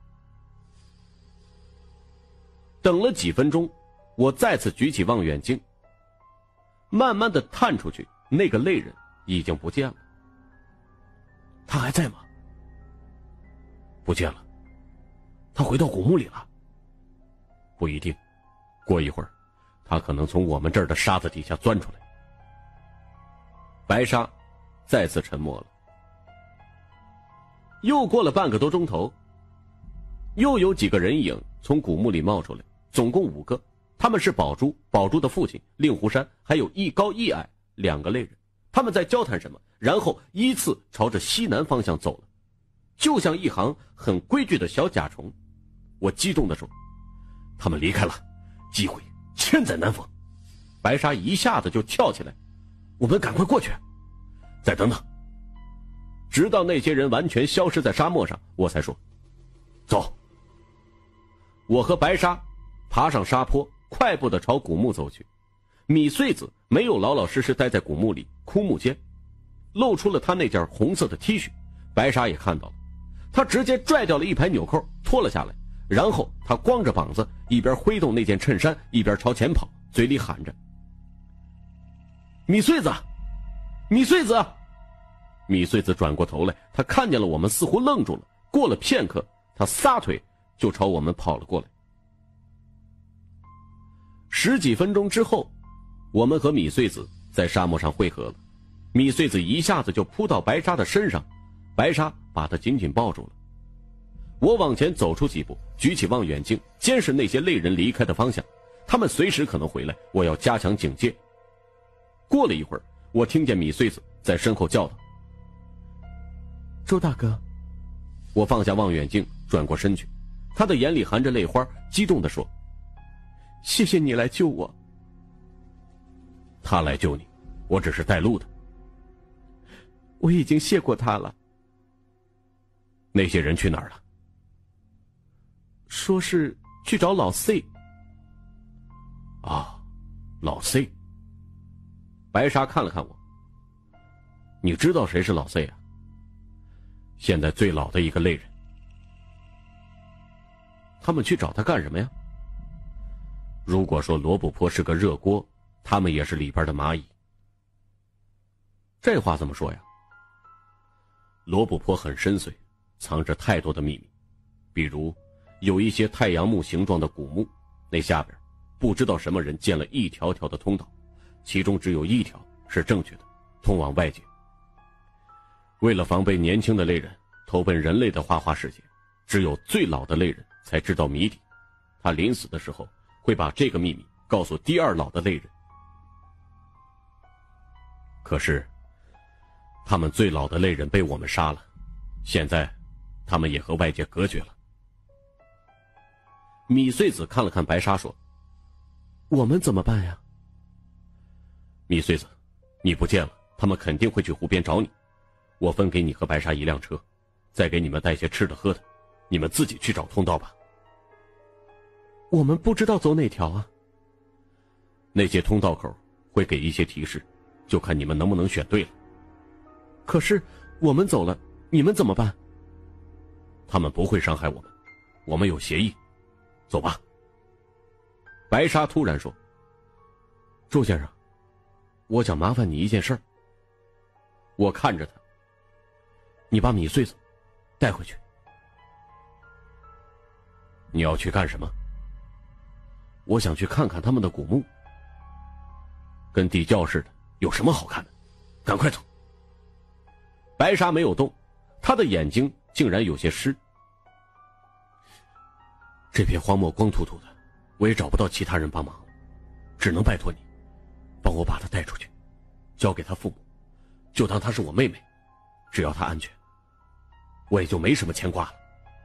等了几分钟，我再次举起望远镜，慢慢的探出去，那个类人已经不见了。他还在吗？ 不见了。他回到古墓里了。不一定，过一会儿，他可能从我们这儿的沙子底下钻出来。白沙再次沉默了。又过了半个多钟头，又有几个人影从古墓里冒出来，总共五个。他们是宝珠、宝珠的父亲令狐山，还有一高一矮两个类人。他们在交谈什么，然后依次朝着西南方向走了，就像一行很规矩的小甲虫。我激动地说：他们离开了，机会千载难逢。白沙一下子就跳起来，我们赶快过去。再等等。直到那些人完全消失在沙漠上，我才说：走。我和白沙爬上沙坡，快步地朝古墓走去。米穗子没有老老实实待在古墓里，枯木间露出了他那件红色的 T 恤。白沙也看到了，他直接拽掉了一排纽扣，脱了下来，然后他光着膀子，一边挥动那件衬衫，一边朝前跑，嘴里喊着：米穗子，米穗子。米穗子转过头来，他看见了我们，似乎愣住了。过了片刻，他撒腿就朝我们跑了过来。十几分钟之后，我们和米穗子在沙漠上汇合了。米穗子一下子就扑到白沙的身上，白沙把他紧紧抱住了。我往前走出几步，举起望远镜，监视那些类人离开的方向，他们随时可能回来，我要加强警戒。过了一会儿，我听见米穗子在身后叫道： 周大哥。 我放下望远镜，转过身去，他的眼里含着泪花，激动地说： 谢谢你来救我。 他来救你，我只是带路的。 我已经谢过他了。 那些人去哪儿了？ 说是去找老 C。 啊，老 C。 白沙看了看我：你知道谁是老 C 啊？现在最老的一个类人。他们去找他干什么呀？如果说罗布泊是个热锅，他们也是里边的蚂蚁。这话怎么说呀？罗布泊很深邃，藏着太多的秘密，比如有一些太阳木形状的古墓，那下边不知道什么人建了一条条的通道，其中只有一条是正确的，通往外界。为了防备年轻的类人投奔人类的花花世界，只有最老的类人才知道谜底。他临死的时候会把这个秘密告诉第二老的类人。可是他们最老的类人被我们杀了，现在他们也和外界隔绝了。米穗子看了看白沙说： 我们怎么办呀？ 米穗子，你不见了，他们肯定会去湖边找你。我分给你和白沙一辆车，再给你们带些吃的喝的，你们自己去找通道吧。 我们不知道走哪条啊。 那些通道口会给一些提示，就看你们能不能选对了。 可是我们走了，你们怎么办？ 他们不会伤害我们，我们有协议。走吧。白沙突然说：周先生，我想麻烦你一件事儿。我看着他：你把米穗子带回去。你要去干什么？我想去看看他们的古墓。跟地窖似的，有什么好看的？赶快走。白沙没有动，他的眼睛竟然有些湿。这片荒漠光秃秃的，我也找不到其他人帮忙了，只能拜托你帮我把她带出去，交给她父母，就当她是我妹妹，只要她安全，我也就没什么牵挂了。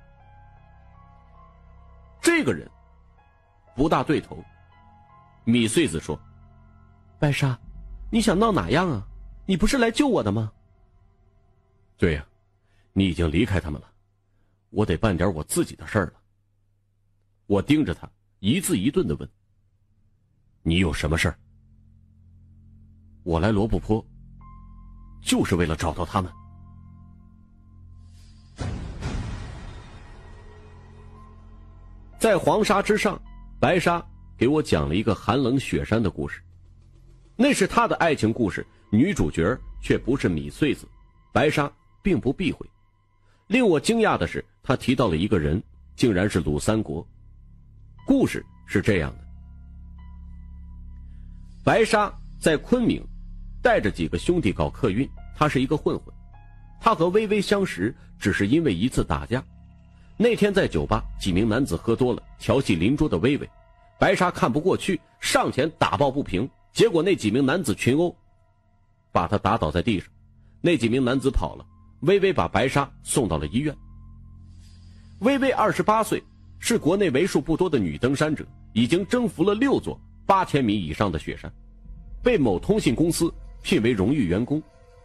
这个人不大对头。米穗子说： 白沙，你想闹哪样啊？你不是来救我的吗？ 对呀、啊，你已经离开他们了，我得办点我自己的事儿了。我盯着他，一字一顿地问：你有什么事儿？我来罗布泊就是为了找到他们。在黄沙之上，白沙给我讲了一个寒冷雪山的故事，那是他的爱情故事，女主角却不是米穗子。白沙并不避讳， 令我惊讶的是，他提到了一个人，竟然是鲁三国。故事是这样的：白沙在昆明带着几个兄弟搞客运，他是一个混混。他和薇薇相识只是因为一次打架。那天在酒吧，几名男子喝多了，调戏邻桌的薇薇。白沙看不过去，上前打抱不平，结果那几名男子群殴，把他打倒在地上。那几名男子跑了，薇薇把白沙送到了医院。薇薇二十八岁，是国内为数不多的女登山者，已经征服了六座八千米以上的雪山，被某通信公司聘为荣誉员工。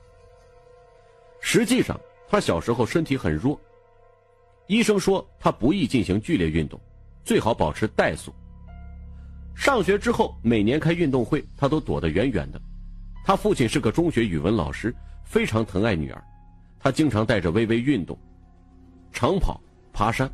实际上，她小时候身体很弱，医生说她不宜进行剧烈运动，最好保持怠速。上学之后，每年开运动会，她都躲得远远的。她父亲是个中学语文老师，非常疼爱女儿，他经常带着薇薇运动，长跑、爬山。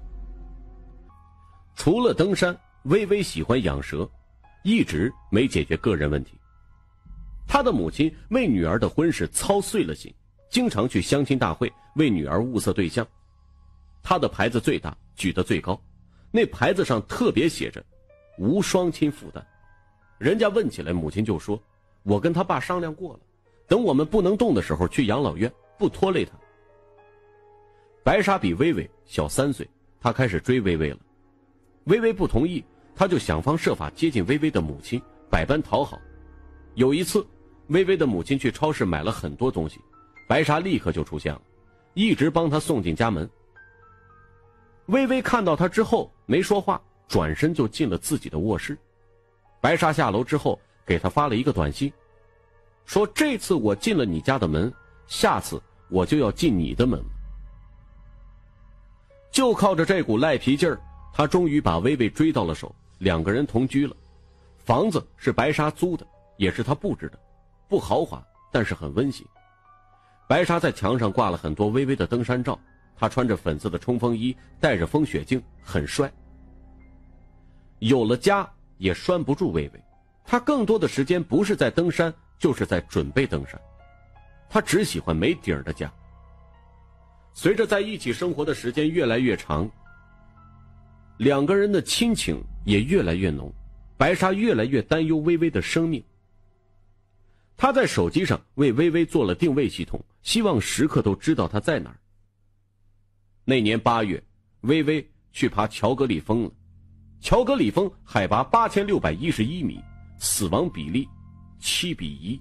除了登山，薇薇喜欢养蛇，一直没解决个人问题。她的母亲为女儿的婚事操碎了心，经常去相亲大会为女儿物色对象。她的牌子最大，举得最高，那牌子上特别写着无双亲负担。人家问起来，母亲就说，我跟他爸商量过了，等我们不能动的时候去养老院，不拖累他。白沙比薇薇小三岁，他开始追薇薇了。薇薇不同意，他就想方设法接近薇薇的母亲，百般讨好。有一次，薇薇的母亲去超市买了很多东西，白沙立刻就出现了，一直帮她送进家门。薇薇看到他之后没说话，转身就进了自己的卧室。白沙下楼之后给他发了一个短信，说这次我进了你家的门，下次我就要进你的门了。就靠着这股赖皮劲儿，他终于把薇薇追到了手，两个人同居了。房子是白沙租的，也是他布置的，不豪华，但是很温馨。白沙在墙上挂了很多薇薇的登山照，他穿着粉色的冲锋衣，戴着风雪镜，很帅。有了家也拴不住薇薇，他更多的时间不是在登山，就是在准备登山。他只喜欢没底儿的家。随着在一起生活的时间越来越长，两个人的亲情也越来越浓，白沙越来越担忧薇薇的生命。他在手机上为薇薇做了定位系统，希望时刻都知道她在哪儿。那年八月，薇薇去爬乔格里峰了。乔格里峰海拔八千六百一十一米，死亡比例七比一。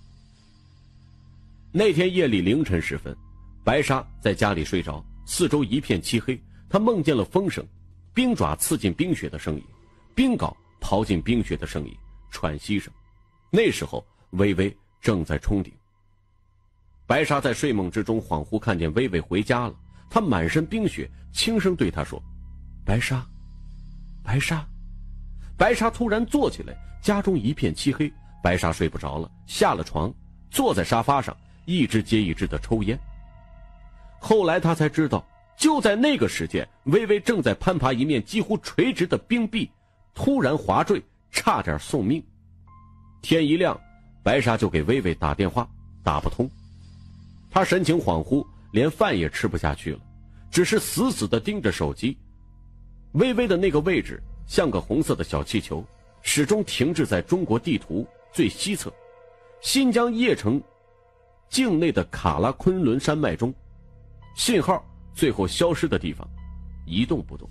那天夜里凌晨时分，白沙在家里睡着，四周一片漆黑，他梦见了风声，冰爪刺进冰雪的声音，冰镐刨进冰雪的声音，喘息声。那时候薇薇正在冲顶。白沙在睡梦之中恍惚看见薇薇回家了，他满身冰雪，轻声对她说，白沙，白沙。白沙突然坐起来，家中一片漆黑，白沙睡不着了，下了床，坐在沙发上，一支接一支的抽烟。后来他才知道，就在那个时间，薇薇正在攀爬一面几乎垂直的冰壁，突然滑坠，差点送命。天一亮，白沙就给薇薇打电话，打不通。他神情恍惚，连饭也吃不下去了，只是死死地盯着手机。薇薇的那个位置像个红色的小气球，始终停滞在中国地图最西侧，新疆叶城境内的卡拉昆仑山脉中，信号最后消失的地方，一动不动。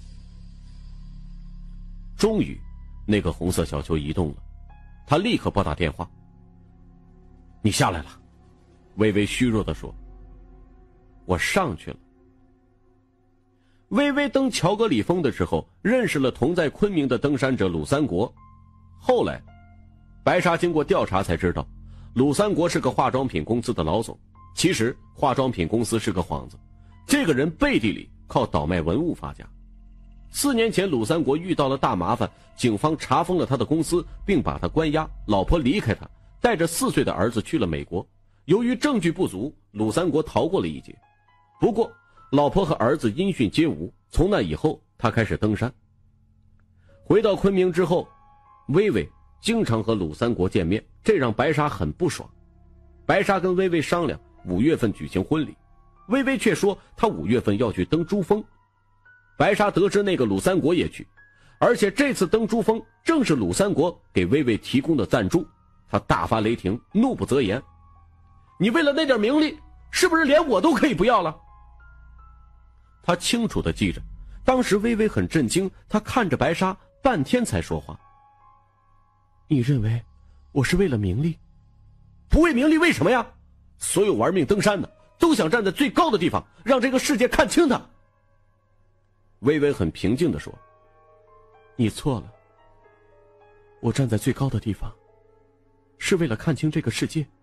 终于，那个红色小球移动了，他立刻拨打电话。你下来了，薇薇虚弱地说。我上去了。薇薇登乔格里峰的时候，认识了同在昆明的登山者鲁三国。后来，白沙经过调查才知道，鲁三国是个化妆品公司的老总。其实，化妆品公司是个幌子，这个人背地里靠倒卖文物发家。四年前，鲁三国遇到了大麻烦，警方查封了他的公司，并把他关押，老婆离开他，带着四岁的儿子去了美国。由于证据不足，鲁三国逃过了一劫。不过，老婆和儿子音讯皆无。从那以后，他开始登山。回到昆明之后，薇薇经常和鲁三国见面，这让白沙很不爽。白沙跟薇薇商量，五月份举行婚礼。 微微却说她五月份要去登珠峰。白沙得知那个鲁三国也去，而且这次登珠峰正是鲁三国给微微提供的赞助，他大发雷霆，怒不择言：你为了那点名利，是不是连我都可以不要了？他清楚地记着，当时微微很震惊，他看着白沙半天才说话： 你认为我是为了名利？ 不为名利为什么呀？所有玩命登山的都想站在最高的地方，让这个世界看清他。微微很平静地说： 你错了，我站在最高的地方是为了看清这个世界。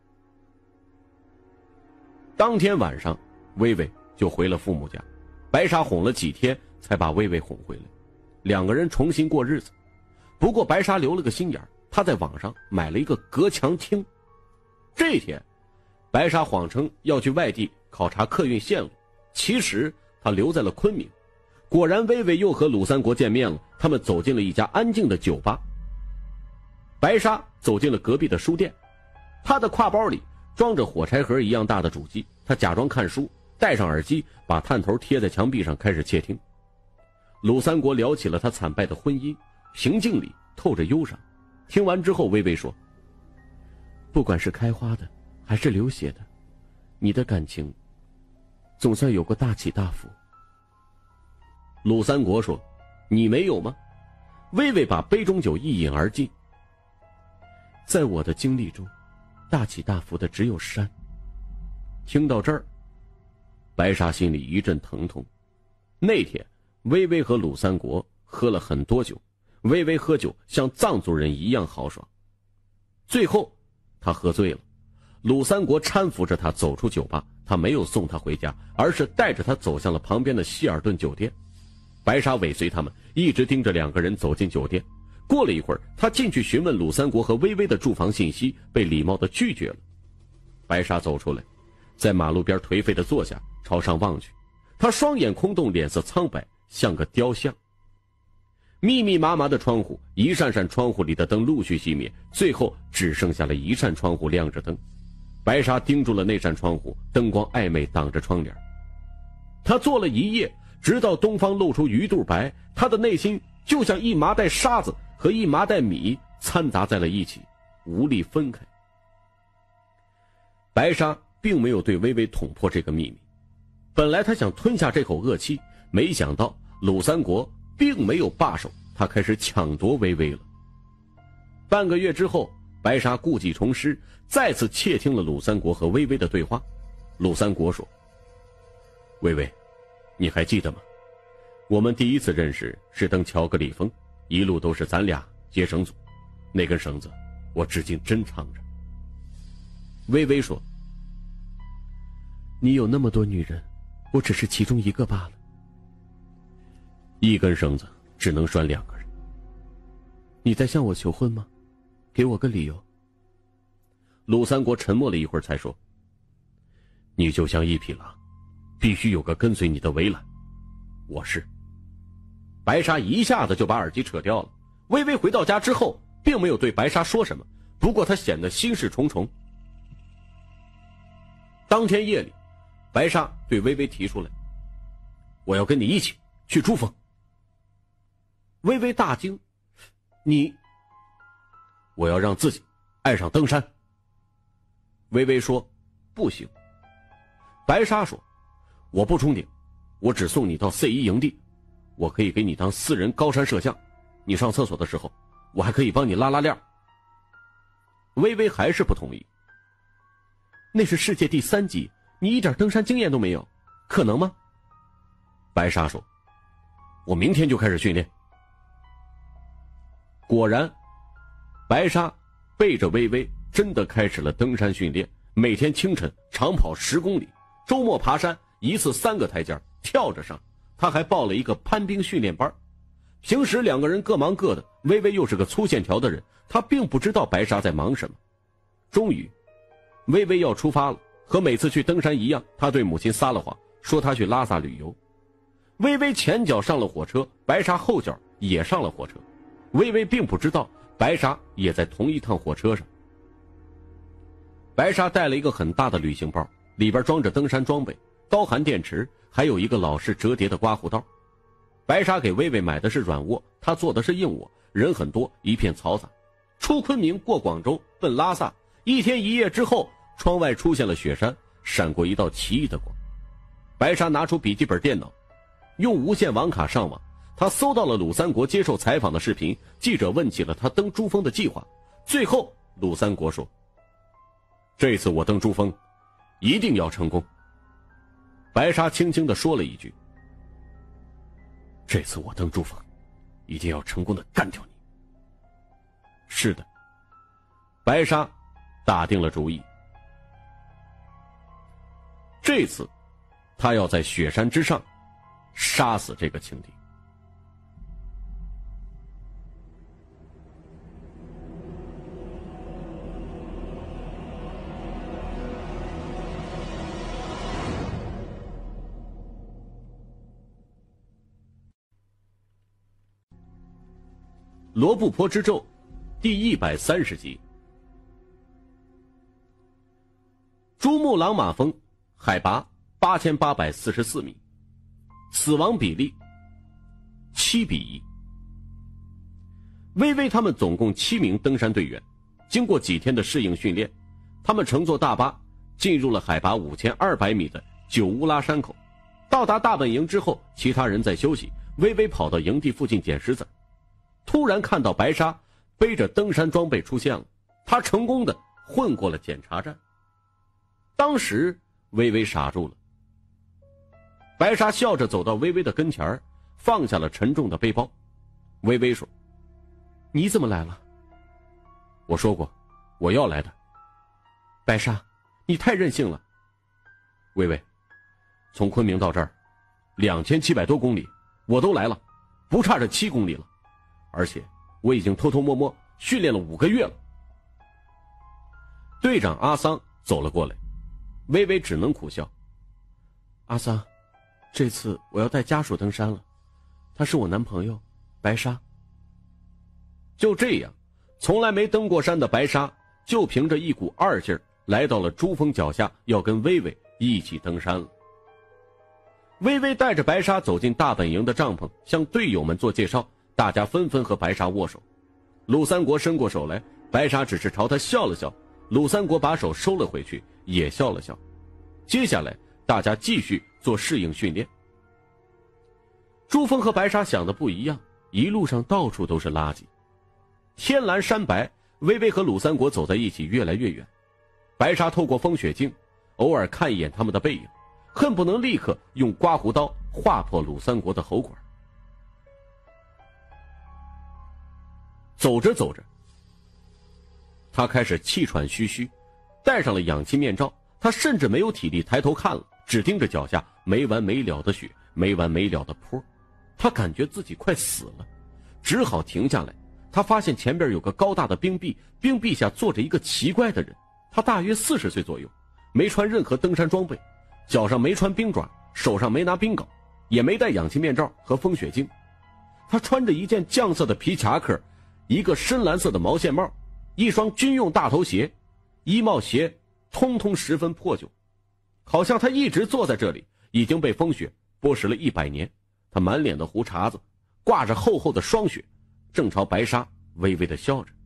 当天晚上微微就回了父母家，白沙哄了几天才把微微哄回来，两个人重新过日子。不过白沙留了个心眼，他在网上买了一个隔墙厅。这天白沙谎称要去外地考察客运线路，其实他留在了昆明。果然微微又和鲁三国见面了，他们走进了一家安静的酒吧。白沙走进了隔壁的书店，他的挎包里装着火柴盒一样大的主机，他假装看书，戴上耳机，把探头贴在墙壁上开始窃听。鲁三国聊起了他惨败的婚姻，行径里透着忧伤。听完之后微微说： 不管是开花的还是流血的，你的感情总算有过大起大伏。 鲁三国说：你没有吗？微微把杯中酒一饮而尽。 在我的经历中，大起大伏的只有山。 听到这儿，白沙心里一阵疼痛。那天微微和鲁三国喝了很多酒，微微喝酒像藏族人一样豪爽。最后他喝醉了，鲁三国搀扶着他走出酒吧，他没有送他回家，而是带着他走向了旁边的希尔顿酒店。白沙尾随他们，一直盯着两个人走进酒店。过了一会儿，他进去询问鲁三国和微微的住房信息，被礼貌地拒绝了。白沙走出来，在马路边颓废地坐下，朝上望去，他双眼空洞，脸色苍白，像个雕像。密密麻麻的窗户，一扇扇窗户里的灯陆续熄灭，最后只剩下了一扇窗户亮着灯。白沙盯住了那扇窗户，灯光暧昧挡着窗帘。他坐了一夜，直到东方露出鱼肚白，他的内心就像一麻袋沙子和一麻袋米掺杂在了一起，无力分开。白沙并没有对微微捅破这个秘密，本来他想吞下这口恶气，没想到鲁三国并没有罢手，他开始抢夺微微了。半个月之后，白沙故技重施，再次窃听了鲁三国和微微的对话。鲁三国说：微微，你还记得吗？我们第一次认识是登乔格里峰，一路都是咱俩接绳组，那根绳子我至今珍藏着。微微说： 你有那么多女人，我只是其中一个罢了。 一根绳子只能拴两个人。 你在向我求婚吗？给我个理由。 鲁三国沉默了一会儿才说：你就像一匹狼，必须有个跟随你的围栏，我是。白沙一下子就把耳机扯掉了。微微回到家之后并没有对白沙说什么，不过他显得心事重重。当天夜里，白沙对微微提出来：我要跟你一起去珠峰。微微大惊：你？我要让自己爱上登山。微微说：不行。白沙说：我不冲顶，我只送你到 C 一 营地，我可以给你当私人高山摄像，你上厕所的时候我还可以帮你拉拉链。微微还是不同意。 那是世界第三级，你一点登山经验都没有，可能吗？ 白沙说：我明天就开始训练。果然，白沙背着微微真的开始了登山训练，每天清晨长跑十公里，周末爬山一次三个台阶，跳着上。他还报了一个攀冰训练班。平时两个人各忙各的，微微又是个粗线条的人，他并不知道白沙在忙什么。终于微微要出发了，和每次去登山一样，他对母亲撒了谎，说他去拉萨旅游。微微前脚上了火车，白沙后脚也上了火车。微微并不知道白沙也在同一趟火车上。白沙带了一个很大的旅行包，里边装着登山装备， 高寒电池，还有一个老式折叠的刮胡刀。白沙给薇薇买的是软卧，他做的是硬卧，人很多，一片嘈杂。出昆明过广州奔拉萨，一天一夜之后，窗外出现了雪山，闪过一道奇异的光。白沙拿出笔记本电脑，用无线网卡上网，他搜到了鲁三国接受采访的视频，记者问起了他登珠峰的计划。最后鲁三国说，这次我登珠峰一定要成功。白沙轻轻地说了一句，这次我登珠峰一定要成功地干掉你。是的，白沙打定了主意，这次他要在雪山之上杀死这个情敌。罗布泊之咒第一百三十集。珠穆朗玛峰海拔八千八百四十四米，死亡比例七比一。薇薇他们总共七名登山队员，经过几天的适应训练，他们乘坐大巴进入了海拔五千二百米的九乌拉山口。到达大本营之后，其他人在休息，薇薇跑到营地附近捡石子，突然看到白沙背着登山装备出现了，他成功的混过了检查站。当时薇薇傻住了。白沙笑着走到薇薇的跟前，放下了沉重的背包。薇薇说，你怎么来了？我说过我要来的。白沙，你太任性了。薇薇，从昆明到这儿两千七百多公里，我都来了，不差这七公里了，而且我已经偷偷摸摸训练了五个月了。队长阿桑走了过来，薇薇只能苦笑。阿桑，这次我要带家属登山了，他是我男朋友白沙。就这样，从来没登过山的白沙就凭着一股二劲儿来到了珠峰脚下，要跟薇薇一起登山了。薇薇带着白沙走进大本营的帐篷，向队友们做介绍，大家纷纷和白沙握手。鲁三国伸过手来，白沙只是朝他笑了笑，鲁三国把手收了回去，也笑了笑。接下来大家继续做适应训练。珠峰和白沙想的不一样，一路上到处都是垃圾。天蓝山白，薇薇和鲁三国走在一起越来越远。白沙透过风雪镜偶尔看一眼他们的背影，恨不能立刻用刮胡刀划破鲁三国的喉管。走着走着，他开始气喘吁吁，戴上了氧气面罩，他甚至没有体力抬头看了，只盯着脚下没完没了的雪，没完没了的坡。他感觉自己快死了，只好停下来。他发现前边有个高大的冰壁，冰壁下坐着一个奇怪的人，他大约四十岁左右，没穿任何登山装备，脚上没穿冰爪，手上没拿冰镐，也没戴氧气面罩和风雪镜。他穿着一件绛色的皮夹克，一个深蓝色的毛线帽，一双军用大头鞋，衣帽鞋通通十分破旧，好像他一直坐在这里，已经被风雪剥蚀了一百年。他满脸的胡茬子，挂着厚厚的霜雪，正朝白沙微微的笑着。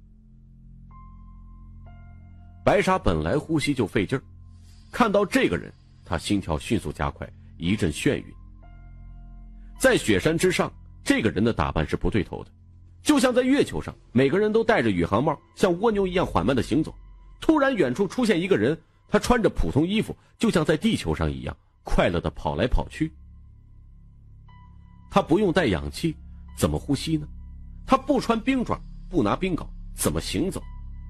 白沙本来呼吸就费劲儿，看到这个人，他心跳迅速加快，一阵眩晕。在雪山之上，这个人的打扮是不对头的，就像在月球上，每个人都戴着宇航帽，像蜗牛一样缓慢的行走。突然远处出现一个人，他穿着普通衣服，就像在地球上一样，快乐地跑来跑去。他不用带氧气，怎么呼吸呢？他不穿冰爪，不拿冰镐，怎么行走？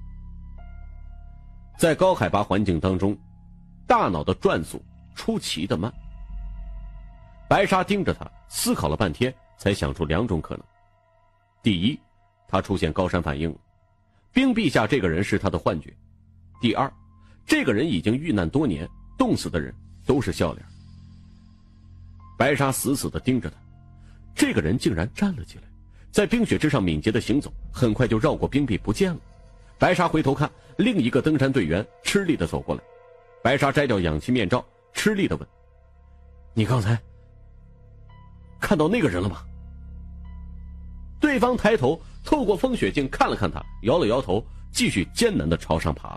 在高海拔环境当中，大脑的转速出奇的慢。白沙盯着他，思考了半天，才想出两种可能。第一，他出现高山反应了，冰壁下这个人是他的幻觉。第二，这个人已经遇难多年，冻死的人都是笑脸。白沙死死地盯着他，这个人竟然站了起来，在冰雪之上敏捷地行走，很快就绕过冰壁不见了。白沙回头看，另一个登山队员吃力地走过来。白沙摘掉氧气面罩，吃力地问， 你刚才看到那个人了吗？对方抬头透过风雪镜看了看他，摇了摇头，继续艰难地朝上爬了。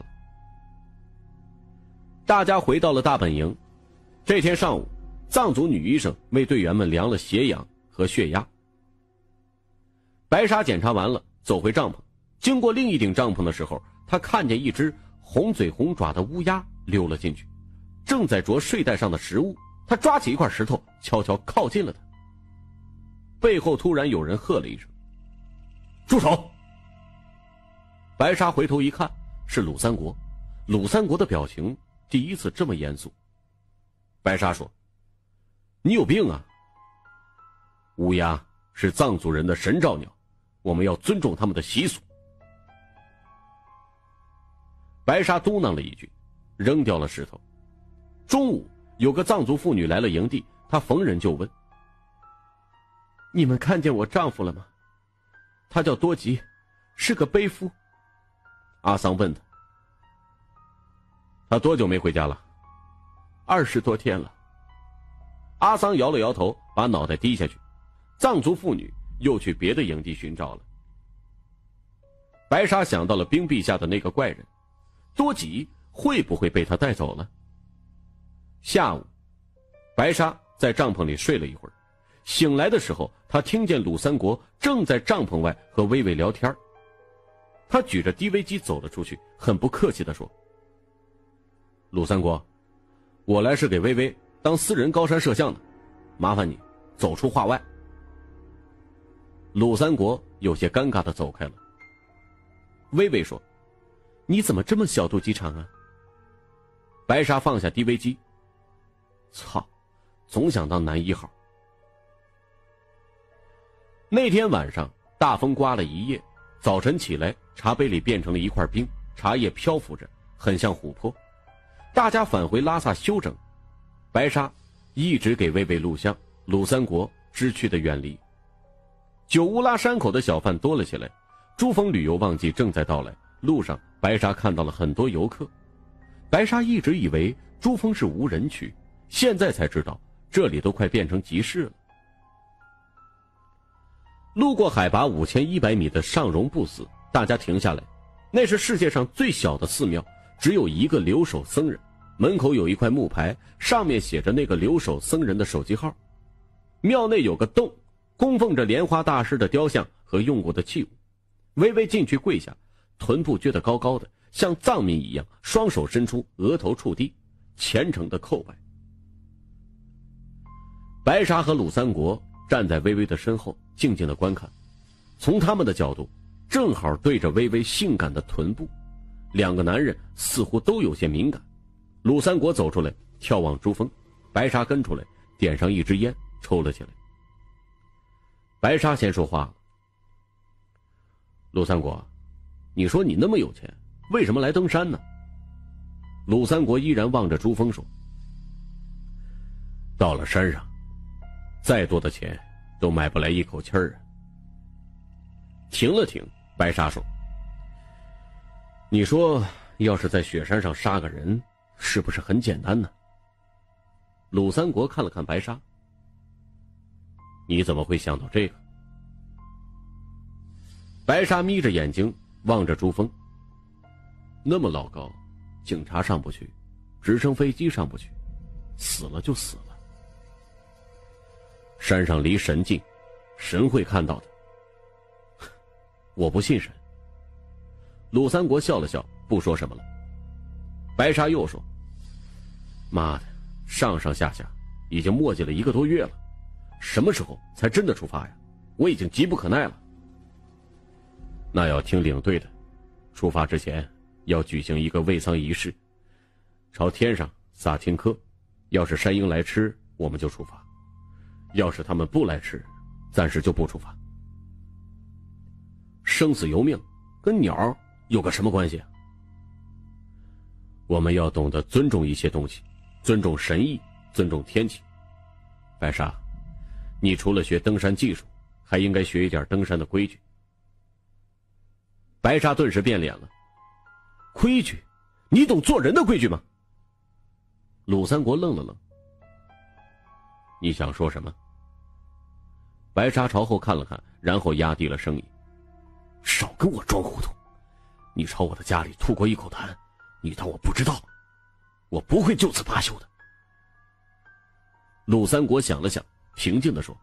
大家回到了大本营。这天上午，藏族女医生为队员们量了血氧和血压。白纱检查完了，走回帐篷。经过另一顶帐篷的时候，他看见一只红嘴红爪的乌鸦溜了进去，正在啄睡袋上的食物。他抓起一块石头，悄悄靠近了他。背后突然有人喝了一声：“住手！”白纱回头一看，是鲁三国。鲁三国的表情第一次这么严肃。白纱说：“你有病啊！乌鸦是藏族人的神召鸟，我们要尊重他们的习俗。”白纱嘟囔了一句，扔掉了石头。中午，有个藏族妇女来了营地，她逢人就问：“你们看见我丈夫了吗？他叫多吉，是个背夫。”阿桑问他：“他多久没回家了？”“二十多天了。”阿桑摇了摇头，把脑袋低下去。藏族妇女又去别的营地寻找了。白纱想到了冰壁下的那个怪人，多吉会不会被他带走了？下午，白纱在帐篷里睡了一会儿，醒来的时候，他听见鲁三国正在帐篷外和薇薇聊天。他举着 D V 机走了出去，很不客气地说：“鲁三国，我来是给薇薇当私人高山摄像的，麻烦你走出话外。”鲁三国有些尴尬地走开了。薇薇说：“你怎么这么小肚鸡肠啊？”白纱放下 D V 机，操，总想当男一号。那天晚上大风刮了一夜，早晨起来，茶杯里变成了一块冰，茶叶漂浮着，很像琥珀。大家返回拉萨休整，白纱一直给薇薇录像，鲁三国知趣的远离。九乌拉山口的小贩多了起来，珠峰旅游旺季正在到来。路上，白纱看到了很多游客。白纱一直以为珠峰是无人区，现在才知道这里都快变成集市了。路过海拔五千一百米的上荣布寺，大家停下来。那是世界上最小的寺庙，只有一个留守僧人，门口有一块木牌，上面写着那个留守僧人的手机号。庙内有个洞，供奉着莲花大师的雕像和用过的器物。微微进去跪下，臀部撅得高高的，像藏民一样，双手伸出，额头触地，虔诚的叩拜。白纱和鲁三国站在微微的身后，静静的观看。从他们的角度，正好对着微微性感的臀部，两个男人似乎都有些敏感。鲁三国走出来，眺望珠峰，白纱跟出来，点上一支烟，抽了起来。白纱先说话了：“鲁三国，你说你那么有钱，为什么来登山呢？”鲁三国依然望着珠峰说：“到了山上，再多的钱都买不来一口气儿啊。”停了停，白纱说：“你说要是在雪山上杀个人，是不是很简单呢？”鲁三国看了看白纱：“你怎么会想到这个？”白纱眯着眼睛望着珠峰：“那么老高，警察上不去，直升飞机上不去，死了就死了。山上离神近，神会看到的。我不信神。”鲁三国笑了笑，不说什么了。白纱又说：“妈的，上上下下已经磨叽了一个多月了，什么时候才真的出发呀？我已经急不可耐了。”“那要听领队的，出发之前要举行一个慰丧仪式，朝天上撒青稞，要是山鹰来吃，我们就出发；要是他们不来吃，暂时就不出发。生死由命，跟鸟有个什么关系啊？我们要懂得尊重一切东西，尊重神意，尊重天气。白纱，你除了学登山技术，还应该学一点登山的规矩。”白纱顿时变脸了：“规矩？你懂做人的规矩吗？”鲁三国愣了愣：“ 你想说什么？白沙朝后看了看，然后压低了声音：少跟我装糊涂！你朝我的家里吐过一口痰，你当我不知道？我不会就此罢休的。陆三国想了想，平静地说：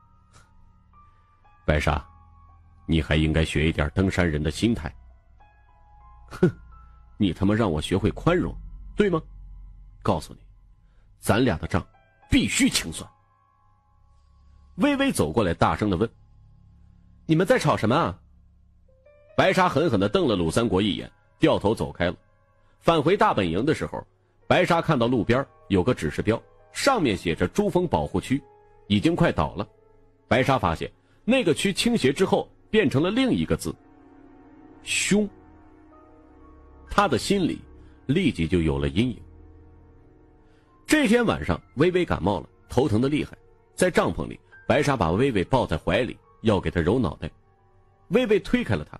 白沙，你还应该学一点登山人的心态。哼，你他妈让我学会宽容，对吗？告诉你，咱俩的账必须清算。微微走过来，大声地问：你们在吵什么啊？白沙狠狠地瞪了鲁三国一眼，掉头走开了。返回大本营的时候，白沙看到路边有个指示标，上面写着珠峰保护区，已经快倒了。白沙发现那个区倾斜之后变成了另一个字：凶。他的心里立即就有了阴影。这天晚上，微微感冒了，头疼得厉害。在帐篷里，白沙把微微抱在怀里，要给她揉脑袋。微微推开了他：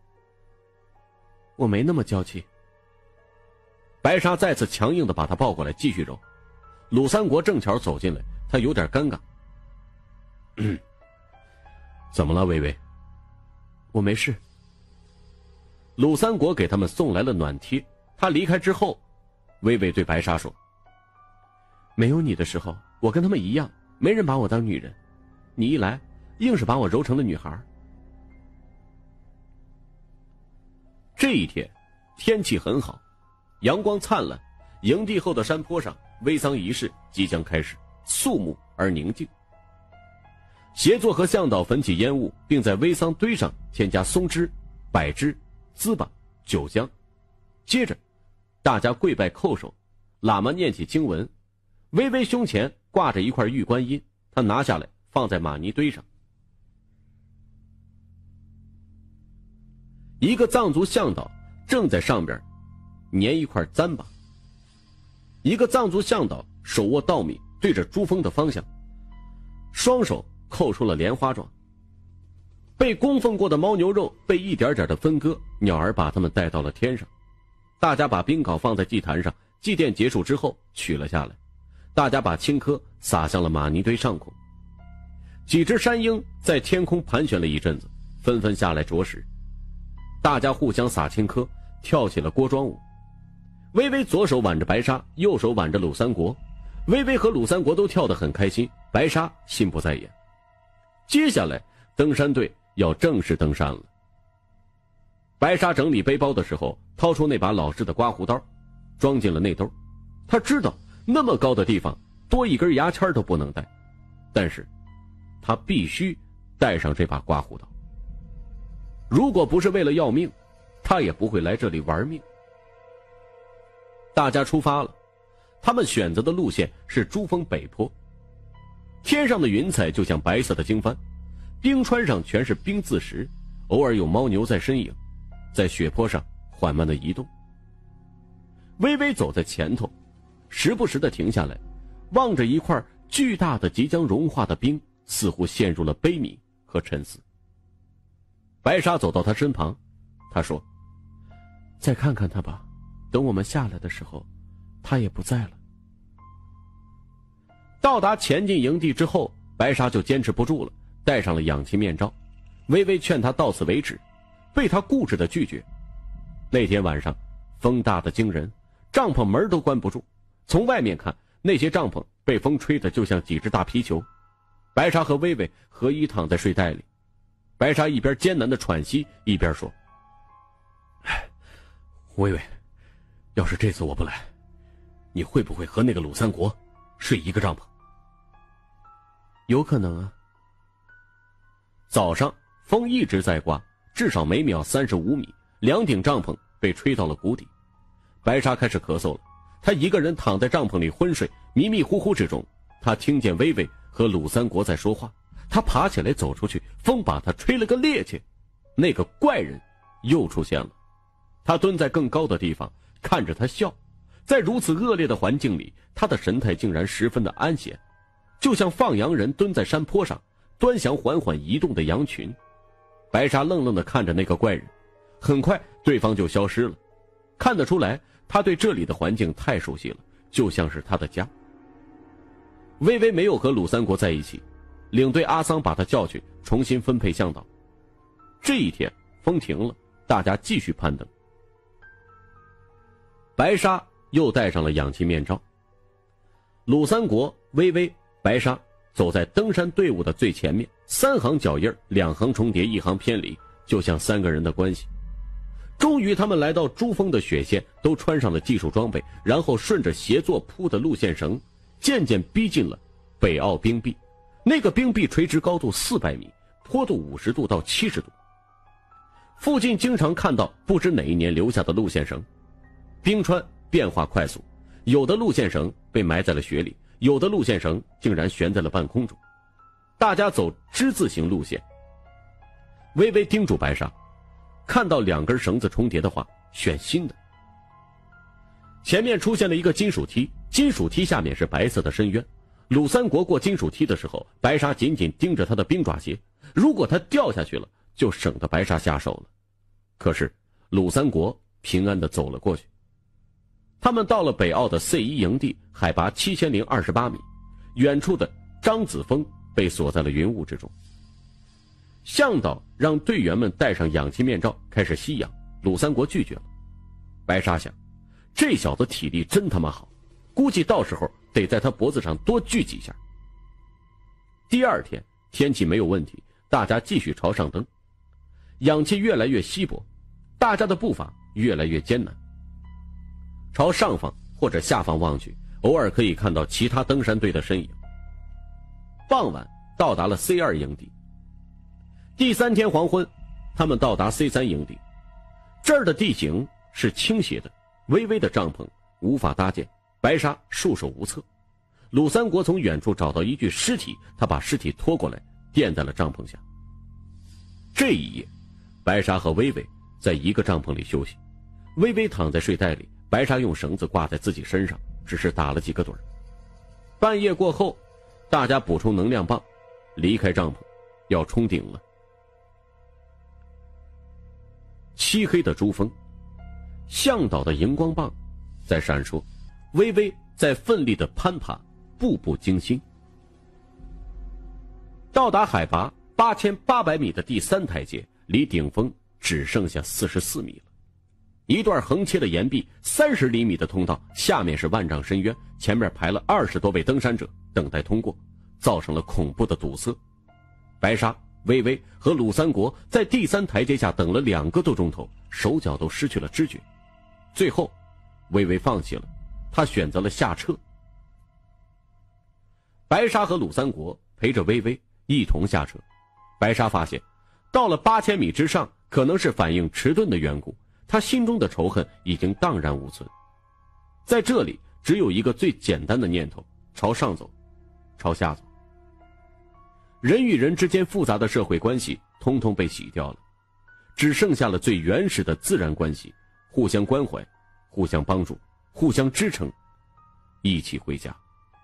我没那么娇气。白沙再次强硬地把他抱过来，继续揉。鲁三国正巧走进来，他有点尴尬。嗯，怎么了，微微？我没事。鲁三国给他们送来了暖贴。他离开之后，微微对白沙说：没有你的时候，我跟他们一样，没人把我当女人，你一来，硬是把我揉成了女孩。这一天天气很好，阳光灿烂，营地后的山坡上，煨桑仪式即将开始，肃穆而宁静。协作和向导焚起烟雾，并在煨桑堆上添加松枝、柏枝、糍粑、酒浆。接着大家跪拜叩首，喇嘛念起经文。微微胸前挂着一块玉观音，他拿下来放在玛尼堆上。一个藏族向导正在上边粘一块糌粑。一个藏族向导手握稻米，对着珠峰的方向，双手扣出了莲花状。被供奉过的牦牛肉被一点点的分割，鸟儿把它们带到了天上。大家把冰镐放在祭坛上，祭奠结束之后取了下来。大家把青稞撒向了玛尼堆上空。几只山鹰在天空盘旋了一阵子，纷纷下来啄食。大家互相撒青稞，跳起了锅庄舞。微微左手挽着白沙，右手挽着鲁三国。微微和鲁三国都跳得很开心，白沙心不在焉。接下来登山队要正式登山了。白沙整理背包的时候，掏出那把老式的刮胡刀，装进了内兜。他知道那么高的地方多一根牙签都不能带，但是他必须带上这把刮胡刀。如果不是为了要命，他也不会来这里玩命。大家出发了，他们选择的路线是珠峰北坡。天上的云彩就像白色的经幡，冰川上全是冰字石，偶尔有牦牛在身影，在雪坡上缓慢地移动。微微走在前头，时不时地停下来，望着一块巨大的即将融化的冰，似乎陷入了悲悯和沉思。白沙走到他身旁，他说：再看看他吧，等我们下来的时候，他也不在了。到达前进营地之后，白沙就坚持不住了，戴上了氧气面罩。微微劝他到此为止，被他固执的拒绝。那天晚上风大得惊人，帐篷门都关不住，从外面看，那些帐篷被风吹得就像几只大皮球。白沙和微微合一躺在睡袋里，白沙一边艰难的喘息，一边说：微微，要是这次我不来，你会不会和那个鲁三国睡一个帐篷？有可能啊。早上风一直在刮，至少每秒三十五米，两顶帐篷被吹到了谷底。白沙开始咳嗽了，他一个人躺在帐篷里昏睡，迷迷糊糊之中，他听见微微和鲁三国在说话。他爬起来走出去，风把他吹了个趔趄。那个怪人又出现了，他蹲在更高的地方看着他笑。在如此恶劣的环境里，他的神态竟然十分的安闲，就像放羊人蹲在山坡上端详缓缓移动的羊群。白沙愣愣地看着那个怪人，很快对方就消失了。看得出来，他对这里的环境太熟悉了，就像是他的家。 微微没有和鲁三国在一起，领队阿桑把他叫去重新分配向导。这一天风停了，大家继续攀登。白沙又戴上了氧气面罩。鲁三国、微微、白沙走在登山队伍的最前面，三行脚印，两行重叠，一行偏离，就像三个人的关系。终于他们来到珠峰的雪线，都穿上了技术装备，然后顺着协作铺的路线绳渐渐逼近了北澳冰壁。那个冰壁垂直高度四百米，坡度五十度到七十度。附近经常看到不知哪一年留下的路线绳，冰川变化快速，有的路线绳被埋在了雪里，有的路线绳竟然悬在了半空中。大家走之字形路线。微微叮嘱白沙，看到两根绳子重叠的话，选新的。前面出现了一个金属梯，金属梯下面是白色的深渊。鲁三国过金属梯的时候，白沙紧紧盯着他的冰爪鞋，如果他掉下去了，就省得白沙下手了。可是鲁三国平安地走了过去。他们到了北澳的 C 一 营地，海拔七千零二十八米，远处的张子峰被锁在了云雾之中。向导让队员们戴上氧气面罩开始吸氧，鲁三国拒绝了。白沙想，这小子体力真他妈好，估计到时候得在他脖子上多锯几下。第二天天气没有问题，大家继续朝上登，氧气越来越稀薄，大家的步伐越来越艰难。朝上方或者下方望去，偶尔可以看到其他登山队的身影。傍晚到达了 C 二 营地。第三天黄昏，他们到达 C 三 营地。这儿的地形是倾斜的，微微的帐篷无法搭建，白沙束手无策。鲁三国从远处找到一具尸体，他把尸体拖过来垫在了帐篷下。这一夜，白沙和微微在一个帐篷里休息。微微躺在睡袋里，白沙用绳子挂在自己身上，只是打了几个盹儿。半夜过后，大家补充能量棒，离开帐篷，要冲顶了。漆黑的珠峰，向导的荧光棒在闪烁，微微在奋力的攀爬，步步惊心。到达海拔八千八百米的第三台阶，离顶峰只剩下四十四米了。一段横切的岩壁，三十厘米的通道，下面是万丈深渊，前面排了二十多位登山者等待通过，造成了恐怖的堵塞。白沙、微微和鲁三国在第三台阶下等了两个多钟头，手脚都失去了知觉。最后微微放弃了，他选择了下撤。白沙和鲁三国陪着微微一同下撤。白沙发现到了八千米之上，可能是反应迟钝的缘故，他心中的仇恨已经荡然无存。在这里只有一个最简单的念头，朝上走，朝下走。人与人之间复杂的社会关系通通被洗掉了，只剩下了最原始的自然关系，互相关怀，互相帮助，互相支撑，一起回家。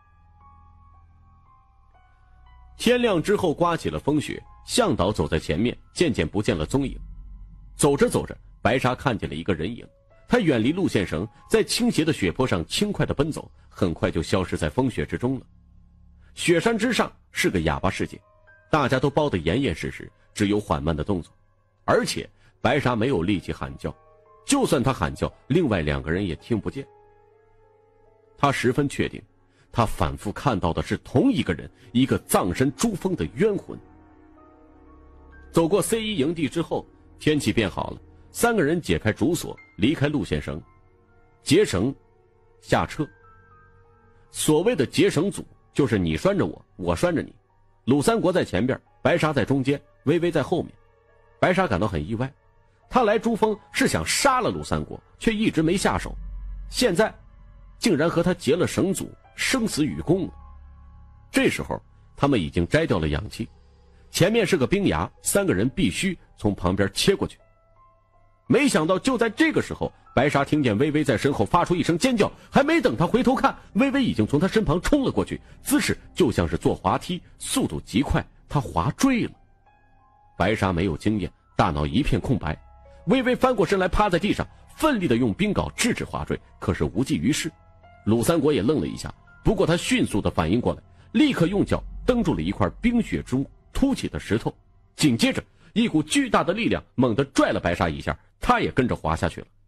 天亮之后刮起了风雪，向导走在前面，渐渐不见了踪影。走着走着，白沙看见了一个人影，他远离路线绳，在倾斜的雪坡上轻快地奔走，很快就消失在风雪之中了。雪山之上是个哑巴世界，大家都包得严严实实，只有缓慢的动作。而且白沙没有力气喊叫，就算他喊叫，另外两个人也听不见。他十分确定，他反复看到的是同一个人，一个葬身珠峰的冤魂。走过 C 一 营地之后，天气变好了，三个人解开竹索，离开路线绳，结绳下撤。所谓的结绳组，就是你拴着我，我拴着你，鲁三国在前边，白沙在中间，微微在后面。白沙感到很意外，他来珠峰是想杀了鲁三国，却一直没下手，现在竟然和他结了绳组，生死与共了。这时候他们已经摘掉了氧气，前面是个冰崖，三个人必须从旁边切过去。没想到就在这个时候，白沙听见微微在身后发出一声尖叫，还没等他回头看，微微已经从他身旁冲了过去，姿势就像是坐滑梯，速度极快，他滑坠了。白沙没有经验，大脑一片空白。微微翻过身来，趴在地上，奋力地用冰镐制止滑坠，可是无济于事。鲁三国也愣了一下，不过他迅速地反应过来， 立刻用脚蹬住了一块冰雪中凸起的石头，紧接着一股巨大的力量猛地拽了白沙一下，他也跟着滑下去了。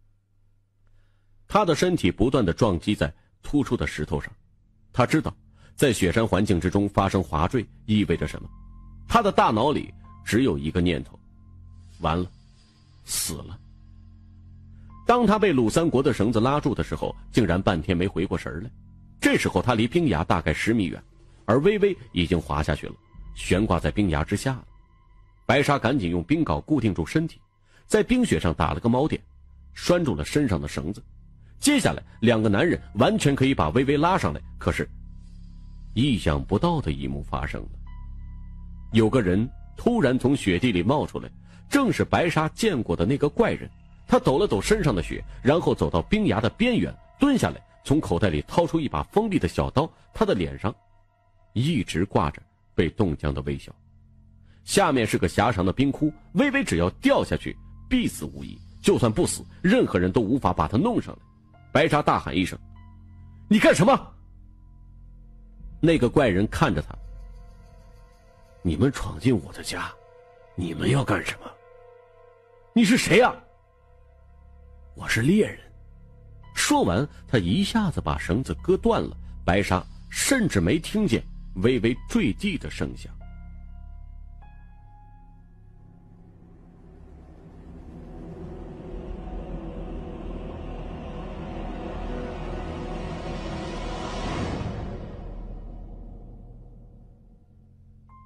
他的身体不断地撞击在突出的石头上，他知道在雪山环境之中发生滑坠意味着什么。他的大脑里只有一个念头：完了，死了。当他被鲁三国的绳子拉住的时候，竟然半天没回过神来。这时候他离冰崖大概十米远，而微微已经滑下去了，悬挂在冰崖之下了。白沙赶紧用冰镐固定住身体，在冰雪上打了个锚点，拴住了身上的绳子。接下来两个男人完全可以把微微拉上来，可是意想不到的一幕发生了。有个人突然从雪地里冒出来，正是白沙见过的那个怪人。他抖了抖身上的雪，然后走到冰崖的边缘，蹲下来，从口袋里掏出一把锋利的小刀。他的脸上一直挂着被冻僵的微笑。下面是个狭长的冰窟，微微只要掉下去必死无疑，就算不死，任何人都无法把他弄上来。白沙大喊一声：你干什么？那个怪人看着他： 你们闯进我的家，你们要干什么？ 你是谁啊？ 我是猎人。 说完，他一下子把绳子割断了。白沙甚至没听见微微坠地的声响。